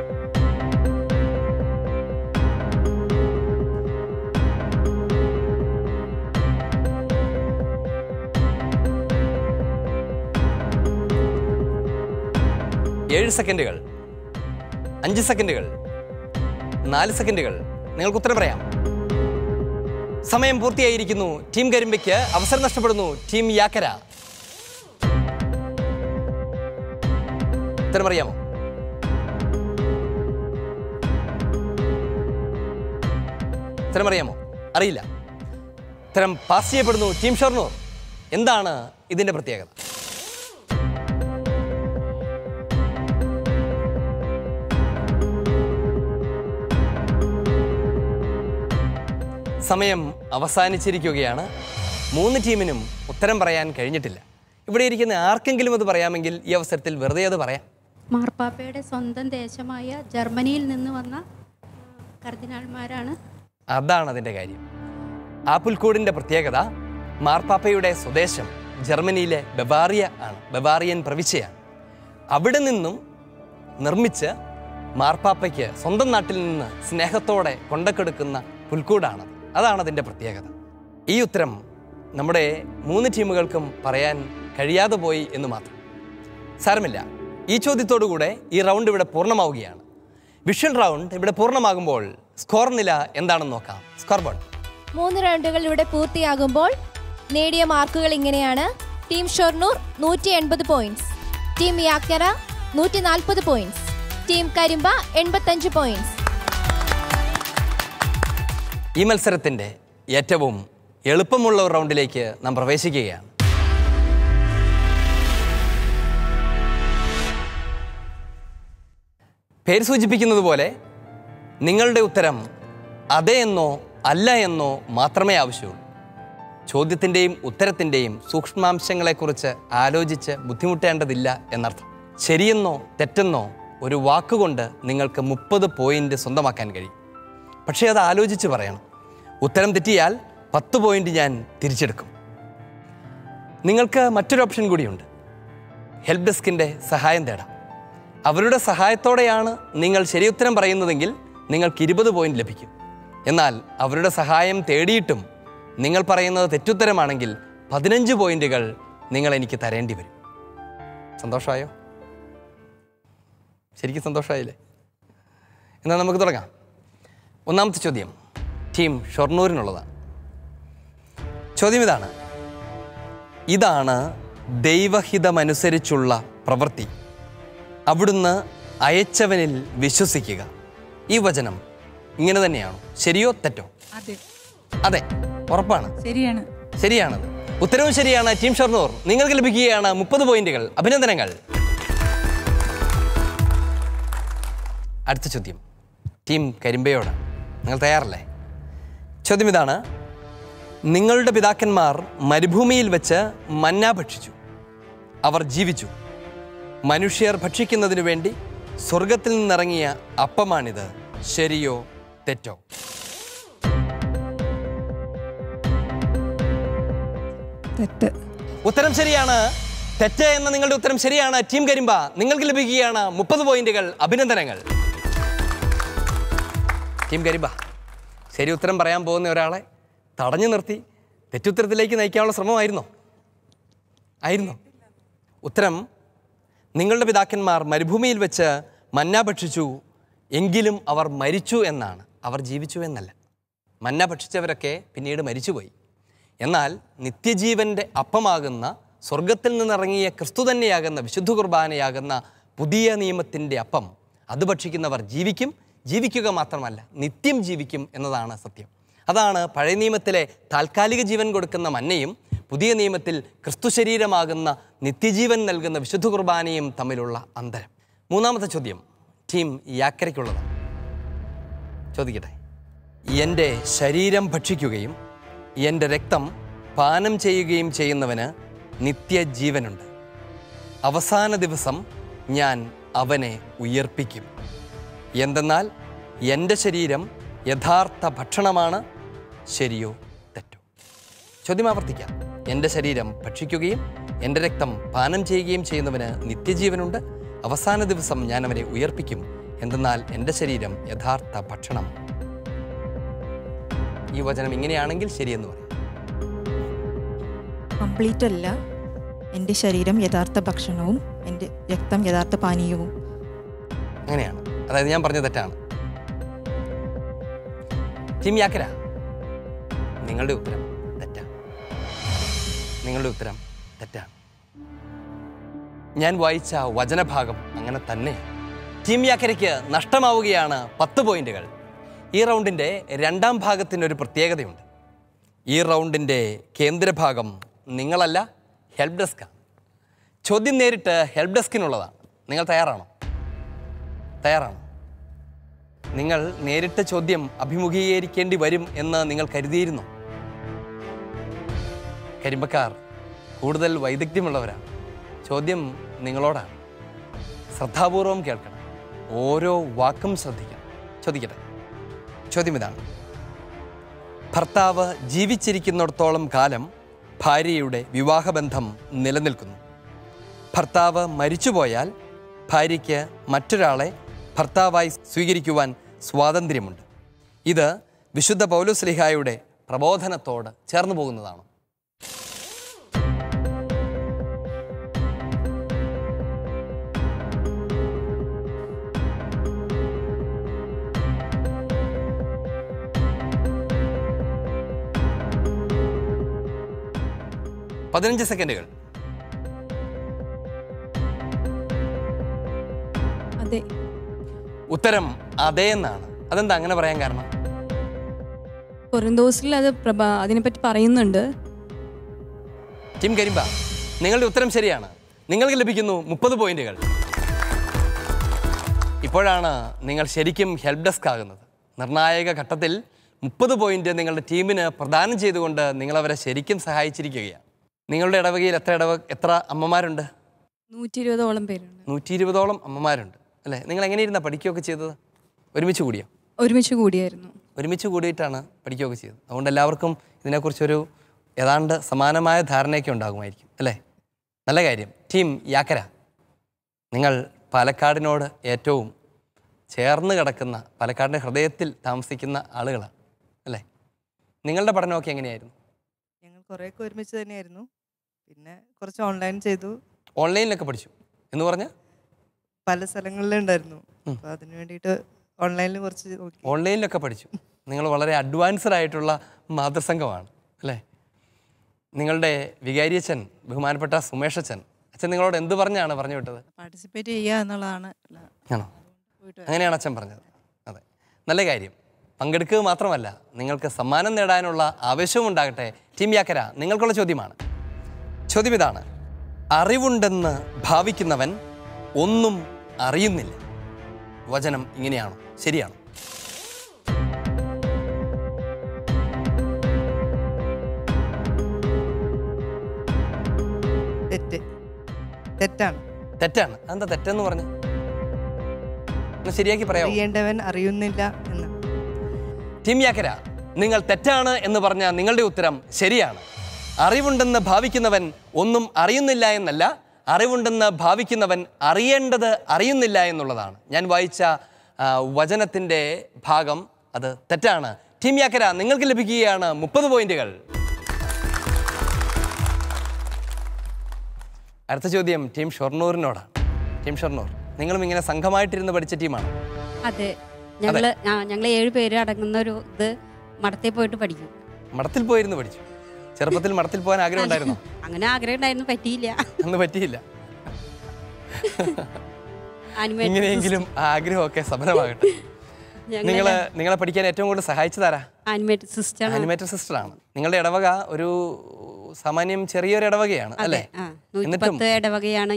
ഏഴ് സെക്കൻഡുകൾ, 5 സെക്കൻഡുകൾ, 4 സെക്കൻഡുകൾ, നിങ്ങൾക്ക് ഉത്തരം പറയാം. സമയം പൂർത്തിയായിരിക്കുന്നു. ടീം കരിമ്പയ്ക്ക് അവസരം നഷ്ടപ്പെടുന്നു. ടീം യാക്കര ഉത്തരം അറിയാമോ? ഉത്തരം അറിയാമോ? അറിയില്ല. ഉത്തരം പാസ് ചെയ്യപ്പെടുന്നു. ടീം ഷൊർണൂർ, എന്താണ് ഇതിന്റെ പ്രത്യേകത? സമയം അവസാനിച്ചിരിക്കുകയാണ്. 3 ടീമിനും ഉത്തരം പറയാൻ കഴിഞ്ഞിട്ടില്ല. ഇവിടെ ഇരിക്കുന്ന ആർക്കെങ്കിലും അത് പറയാമെങ്കിൽ ഈ അവസരത്തിൽ വെറുതെ അത് പറയാം. മാർപ്പാപ്പയുടെ സ്വന്തം ദേശമായ ജർമ്മനിയിൽ നിന്ന് വന്ന കർദിനാൾമാരാണ്. അതാണ് അതിൻ്റെ കാര്യം. ആ പുൽക്കൂടിൻ്റെ പ്രത്യേകത മാർപ്പാപ്പയുടെ സ്വദേശം ജർമ്മനിയിലെ ബവാറിയ ആണ്, ബവാറിയൻ പ്രവിശ്യയാണ്. അവിടെ നിന്നും നിർമ്മിച്ച് മാർപ്പാപ്പയ്ക്ക് സ്വന്തം നാട്ടിൽ നിന്ന് സ്നേഹത്തോടെ കൊണ്ടക്കെടുക്കുന്ന പുൽക്കൂടാണത്. അതാണ് അതിൻ്റെ പ്രത്യേകത. ഈ ഉത്തരം നമ്മുടെ 3 ടീമുകൾക്കും പറയാൻ കഴിയാതെ പോയി എന്ന് മാത്രം. സാരമില്ല, ഈ ചോദ്യത്തോടുകൂടെ ഈ റൗണ്ട് ഇവിടെ പൂർണ്ണമാവുകയാണ്. വിഷ്വൽ റൗണ്ട് ഇവിടെ പൂർണ്ണമാകുമ്പോൾ സ്കോർ നില എന്താണെന്ന് നോക്കാം. Score board. 3 റൗണ്ടുകൾ ഇവിടെ പൂർത്തിയാകുമ്പോൾ നേടിയ മാർക്കുകൾ ഇങ്ങനെയാണ്. Team Shoranur 180 points, team Yakkara 140 points, team Karimba 85 points. ഈ മത്സരത്തിൻ്റെ ഏറ്റവും എളുപ്പമുള്ള ഒരു റൗണ്ടിലേക്ക് നാം പ്രവേശിക്കുകയാണ്. പേര് സൂചിപ്പിക്കുന്നത് പോലെ നിങ്ങളുടെ ഉത്തരം അതെ എന്നോ അല്ല എന്നോ മാത്രമേ ആവശ്യമുള്ളൂ. ചോദ്യത്തിൻ്റെയും ഉത്തരത്തിൻ്റെയും സൂക്ഷ്മാംശങ്ങളെക്കുറിച്ച് ആലോചിച്ച് ബുദ്ധിമുട്ടേണ്ടതില്ല എന്നർത്ഥം. ശരിയെന്നോ തെറ്റെന്നോ ഒരു വാക്കുകൊണ്ട് നിങ്ങൾക്ക് 30 പോയിന്റ് സ്വന്തമാക്കാൻ കഴിയും. പക്ഷേ അത് ആലോചിച്ച് പറയണം. ഉത്തരം തെറ്റിയാൽ 10 പോയിന്റ് ഞാൻ തിരിച്ചെടുക്കും. നിങ്ങൾക്ക് മറ്റൊരു ഓപ്ഷൻ കൂടിയുണ്ട്. ഹെൽപ്പ് ഡെസ്കിൻ്റെ സഹായം തേടാം. അവരുടെ സഹായത്തോടെയാണ് നിങ്ങൾ ശരിയുത്തരം പറയുന്നതെങ്കിൽ നിങ്ങൾക്ക് 20 പോയിന്റ് ലഭിക്കും. എന്നാൽ അവരുടെ സഹായം തേടിയിട്ടും നിങ്ങൾ പറയുന്നത് തെറ്റുത്തരമാണെങ്കിൽ 15 പോയിന്റുകൾ നിങ്ങൾ എനിക്ക് തരേണ്ടി വരും. സന്തോഷമായോ? ശരിക്കും സന്തോഷമായില്ലേ? എന്നാൽ നമുക്ക് തുടങ്ങാം. ഒന്നാമത്തെ ചോദ്യം ടീം ഷൊർണൂരിനുള്ളതാണ്. ചോദ്യം ഇതാണ്: ഇതാണ് ദൈവഹിതമനുസരിച്ചുള്ള പ്രവൃത്തി, അവിടുന്ന് അയച്ചവനിൽ വിശ്വസിക്കുക. ഈ വചനം ഇങ്ങനെ തന്നെയാണോ? ശരിയോ തെറ്റോ? അതെ, ഉറപ്പാണ്. ശരിയാണത്. ഉത്തരവും ശരിയാണ്. ടീം ഷൊർണൂർ, നിങ്ങൾക്ക് ലഭിക്കുകയാണ് 30 പോയിന്റുകൾ. അഭിനന്ദനങ്ങൾ. അടുത്ത ചോദ്യം ടീം കരിമ്പയോട്. നിങ്ങൾ തയ്യാറല്ലേ? ചോദ്യം ഇതാണ്: നിങ്ങളുടെ പിതാക്കന്മാർ മരുഭൂമിയിൽ വെച്ച് മന്ന ഭക്ഷിച്ചു, അവർ ജീവിച്ചു. മനുഷ്യർ ഭക്ഷിക്കുന്നതിനു വേണ്ടി സ്വർഗത്തിൽ നിന്നിറങ്ങിയ അപ്പമാണിത്. ശരിയോ തെറ്റോ? തെറ്റ്. ഉത്തരം ശരിയാണ്. തെറ്റ് എന്ന നിങ്ങളുടെ ഉത്തരം ശരിയാണ്. ടീം കരിമ്പ, നിങ്ങൾക്ക് ലഭിക്കുകയാണ് 30 പോയിന്റുകൾ. അഭിനന്ദനങ്ങൾ. ടീം കരിമ്പ, ശരി ഉത്തരം പറയാൻ പോകുന്ന ഒരാളെ തടഞ്ഞു നിർത്തി തെറ്റുത്തരത്തിലേക്ക് നയിക്കാനുള്ള ശ്രമമായിരുന്നോ? ആയിരുന്നോ? ഉത്തരം നിങ്ങളുടെ പിതാക്കന്മാർ മരുഭൂമിയിൽ വെച്ച് മന്ന ഭക്ഷിച്ചു, എങ്കിലും അവർ മരിച്ചു എന്നാണ്. അവർ ജീവിച്ചു എന്നല്ല. മന്ന ഭക്ഷിച്ചവരൊക്കെ പിന്നീട് മരിച്ചുപോയി. എന്നാൽ നിത്യജീവൻ്റെ അപ്പമാകുന്ന, സ്വർഗത്തിൽ നിന്നിറങ്ങിയ ക്രിസ്തു തന്നെയാകുന്ന, വിശുദ്ധ കുർബാനയാകുന്ന പുതിയ നിയമത്തിൻ്റെ അപ്പം, അത് ഭക്ഷിക്കുന്നവർ ജീവിക്കും. ജീവിക്കുക മാത്രമല്ല, നിത്യം ജീവിക്കും എന്നതാണ് സത്യം. അതാണ് പഴയ നിയമത്തിലെ താൽക്കാലിക ജീവൻ കൊടുക്കുന്ന മന്നയും പുതിയ നിയമത്തിൽ ക്രിസ്തു ശരീരമാകുന്ന നിത്യജീവൻ നൽകുന്ന വിശുദ്ധ കുർബാനയും തമ്മിലുള്ള അന്തരം. മൂന്നാമത്തെ ചോദ്യം ടീം യാക്കരയ്ക്കുള്ളതാണ്. ചോദിക്കട്ടെ: എൻ്റെ ശരീരം ഭക്ഷിക്കുകയും എൻ്റെ രക്തം പാനം ചെയ്യുകയും ചെയ്യുന്നവന് നിത്യജീവനുണ്ട്. അവസാന ദിവസം ഞാൻ അവനെ ഉയർപ്പിക്കും. എന്തെന്നാൽ എൻ്റെ ശരീരം യഥാർത്ഥ ഭക്ഷണമാണ്. ശരിയോ തെറ്റോ? ചോദ്യം ആവർത്തിക്കാം. എൻ്റെ ശരീരം ഭക്ഷിക്കുകയും എൻ്റെ രക്തം പാനം ചെയ്യുകയും ചെയ്യുന്നവന് നിത്യജീവനുണ്ട്. അവസാന ദിവസം ഞാൻ അവനെ ഉയർപ്പിക്കും. എന്തെന്നാൽ എൻ്റെ ശരീരം യഥാർത്ഥ ഭക്ഷണം. ഈ വചനം ഇങ്ങനെയാണെങ്കിൽ ശരിയെന്ന് പറയാം. കംപ്ലീറ്റ് അല്ല. എൻ്റെ ശരീരം യഥാർത്ഥ ഭക്ഷണവും എൻ്റെ രക്തം യഥാർത്ഥ പാനീയവും. അങ്ങനെയാണ്. അതായത് ഞാൻ പറഞ്ഞ തെറ്റാണ്. ടീം യാക്കര, നിങ്ങളുടെ ഉത്തരം തെറ്റാണ്. നിങ്ങളുടെ ഉത്തരം തെറ്റാണ്. ഞാൻ വായിച്ച വചനഭാഗം അങ്ങനെ തന്നെ. ടീം യാക്കരയ്ക്ക് നഷ്ടമാവുകയാണ് 10 പോയിന്റുകൾ. ഈ റൗണ്ടിൻ്റെ രണ്ടാം ഭാഗത്തിനൊരു പ്രത്യേകതയുണ്ട്. ഈ റൗണ്ടിൻ്റെ കേന്ദ്രഭാഗം നിങ്ങളല്ല, ഹെൽപ്പ് ഡെസ്കാണ്. ചോദ്യം നേരിട്ട് ഹെൽപ്പ് ഡെസ്കിനുള്ളതാണ്. നിങ്ങൾ തയ്യാറാണോ? തയ്യാറാണോ? നിങ്ങൾ നേരിട്ട് ചോദ്യം അഭിമുഖീകരിക്കേണ്ടി വരും എന്ന് നിങ്ങൾ കരുതിയിരുന്നു? കരിമ്പക്കാർ കൂടുതൽ വൈദഗ്ധ്യമുള്ളവരാണ്. ചോദ്യം നിങ്ങളോടാണ്. ശ്രദ്ധാപൂർവം കേൾക്കണം, ഓരോ വാക്കും ശ്രദ്ധിക്കണം. ചോദിക്കട്ടെ. ചോദ്യം ഇതാണ്: ഭർത്താവ് ജീവിച്ചിരിക്കുന്നിടത്തോളം കാലം ഭാര്യയുടെ വിവാഹബന്ധം നിലനിൽക്കുന്നു. ഭർത്താവ് മരിച്ചുപോയാൽ ഭാര്യയ്ക്ക് മറ്റൊരാളെ ഭർത്താവായി സ്വീകരിക്കുവാൻ സ്വാതന്ത്ര്യമുണ്ട്. ഇത് വിശുദ്ധ പൗലോസ്ലീഹായുടെ പ്രബോധനത്തോട് ചേർന്നു പോകുന്നതാണ്. പതിനഞ്ച് സെക്കൻഡുകൾ. അതെ. ഉത്തരം അതെ എന്നാണ്. അതെന്താ അങ്ങനെ പറയാൻ കാരണം? കൊറിന്തോസിൽ അത് അതിനെപ്പറ്റി പറയുന്നുണ്ട്. ടീം കരിമ്പ, നിങ്ങളുടെ ഉത്തരം ശരിയാണ്. നിങ്ങൾക്ക് ലഭിക്കുന്നു 30 പോയിന്റുകൾ. ഇപ്പോഴാണ് നിങ്ങൾ ശരിക്കും ഹെൽപ്പ് ഡെസ്ക് ആകുന്നത്. നിർണായക ഘട്ടത്തിൽ 30 പോയിന്റ് നിങ്ങളുടെ ടീമിന് പ്രദാനം ചെയ്തുകൊണ്ട് നിങ്ങളവരെ ശരിക്കും സഹായിച്ചിരിക്കുകയാണ്. നിങ്ങളുടെ ഇടവകയിൽ എത്ര അമ്മമാരുണ്ട്? 120ഓളം പേരുണ്ട്. 120ഓളം അമ്മമാരുണ്ട് അല്ലേ? നിങ്ങൾ എങ്ങനെയിരുന്നാ പഠിക്കുകയൊക്കെ ചെയ്തത്? ഒരുമിച്ച് കൂടിയോ? ഒരുമിച്ച് കൂടിയായിരുന്നു. ഒരുമിച്ച് കൂടിയിട്ടാണ് പഠിക്കുകയൊക്കെ ചെയ്തത്. അതുകൊണ്ട് എല്ലാവർക്കും ഇതിനെക്കുറിച്ചൊരു ഏതാണ്ട് സമാനമായ ധാരണയൊക്കെ ഉണ്ടാകുമായിരിക്കും അല്ലേ? നല്ല കാര്യം. ടീം യാക്കര, നിങ്ങൾ പാലക്കാടിനോട് ഏറ്റവും ചേർന്ന് കിടക്കുന്ന, പാലക്കാടിൻ്റെ ഹൃദയത്തിൽ താമസിക്കുന്ന ആളുകളാണ് അല്ലേ? നിങ്ങളുടെ പഠനമൊക്കെ എങ്ങനെയായിരുന്നു? ഞങ്ങൾ കുറേയൊക്കെ ഒരുമിച്ച് തന്നെയായിരുന്നു. പിന്നെ കുറച്ച് ഓൺലൈൻ ചെയ്തു. ഓൺലൈനിലൊക്കെ പഠിച്ചു എന്ന് പറഞ്ഞാൽ പല സ്ഥലങ്ങളിലുണ്ടായിരുന്നു. അപ്പോൾ അതിന് വേണ്ടിയിട്ട് ഓൺലൈനിൽ കുറച്ച് നോക്കി. ഓൺലൈനിലൊക്കെ പഠിച്ചു. നിങ്ങൾ വളരെ അഡ്വാൻസ്ഡ് ആയിട്ടുള്ള മാതൃസംഘമാണ് അല്ലേ? നിങ്ങളുടെ വികാരിയച്ഛൻ ബഹുമാനപ്പെട്ട സുമേഷ് അച്ഛൻ നിങ്ങളോട് എന്ത് പറഞ്ഞാണ് പറഞ്ഞു വിട്ടത്? പാർട്ടിസിപ്പേറ്റ് ചെയ്യുക എന്നുള്ളതാണ്. ആണോ? അങ്ങനെയാണ് അച്ഛൻ പറഞ്ഞത്. അതെ, നല്ല കാര്യം. പങ്കെടുക്കുക മാത്രമല്ല, നിങ്ങൾക്ക് സമ്മാനം നേടാനുള്ള ആവേശവും ഉണ്ടാകട്ടെ. ടീം യാക്കര, നിങ്ങൾക്കുള്ള ചോദ്യമാണ്. ചോദ്യം ഇതാണ്: അറിവുണ്ടെന്ന് ഭാവിക്കുന്നവൻ ഒന്നും അറിയുന്നില്ല. വചനം ഇങ്ങനെയാണോ? ശരിയാണോ? തെറ്റാണ്. തെറ്റാണ്. എന്താ തെറ്റെന്ന് പറഞ്ഞു? ശരിയാക്കി പറയാം. അറിയേണ്ടവൻ അറിയുന്നില്ല എന്ന്. ടീം യാക്കര, നിങ്ങൾ തെറ്റാണ് എന്ന് പറഞ്ഞ നിങ്ങളുടെ ഉത്തരം ശരിയാണ്. അറിവുണ്ടെന്ന് ഭാവിക്കുന്നവൻ ഒന്നും അറിയുന്നില്ല എന്നല്ല, അറിവുണ്ടെന്ന് ഭാവിക്കുന്നവൻ അറിയേണ്ടത് അറിയുന്നില്ല എന്നുള്ളതാണ്. ഞാൻ വായിച്ച വചനത്തിൻ്റെ ഭാഗം അത് തെറ്റാണ്. ടീം യാക്കര, നിങ്ങൾക്ക് ലഭിക്കുകയാണ് 30 പോയിന്റുകൾ. അടുത്ത ചോദ്യം ടീം ഷൊർണൂരിനോടാണ്. ടീം ഷൊർണൂർ, നിങ്ങളും ഇങ്ങനെ സംഘമായിട്ടിരുന്ന് പഠിച്ച ടീമാണ്? അതെ, ഞങ്ങൾ 7 പേര് അടങ്ങുന്ന ഒരു ഇത് മഠത്തിൽ പോയിട്ട് പഠിക്കും. മഠത്തിൽ പോയിരുന്നു പഠിച്ചു. ചെറുപ്പത്തിൽ മഠത്തിൽ പോകാൻ ആഗ്രഹം ഉണ്ടായിരുന്നോ? അങ്ങനെ ആഗ്രഹം ഉണ്ടായിരുന്നു, പറ്റിയില്ല. അന്ന് പറ്റിയില്ല. ഇങ്ങനെയെങ്കിലും ആഗ്രഹമൊക്കെ സഫലമാകട്ടെ. നിങ്ങളെ പഠിക്കാൻ ഏറ്റവും കൂടുതൽ സഹായിച്ചതാരാ? ആനിമേറ്റർ സിസ്റ്ററാണ്. നിങ്ങളുടെ ഇടവക ഒരു സാമാന്യം ചെറിയൊരു ഇടവകയാണ് അല്ലേ? 110 ഇടവകയാണ്.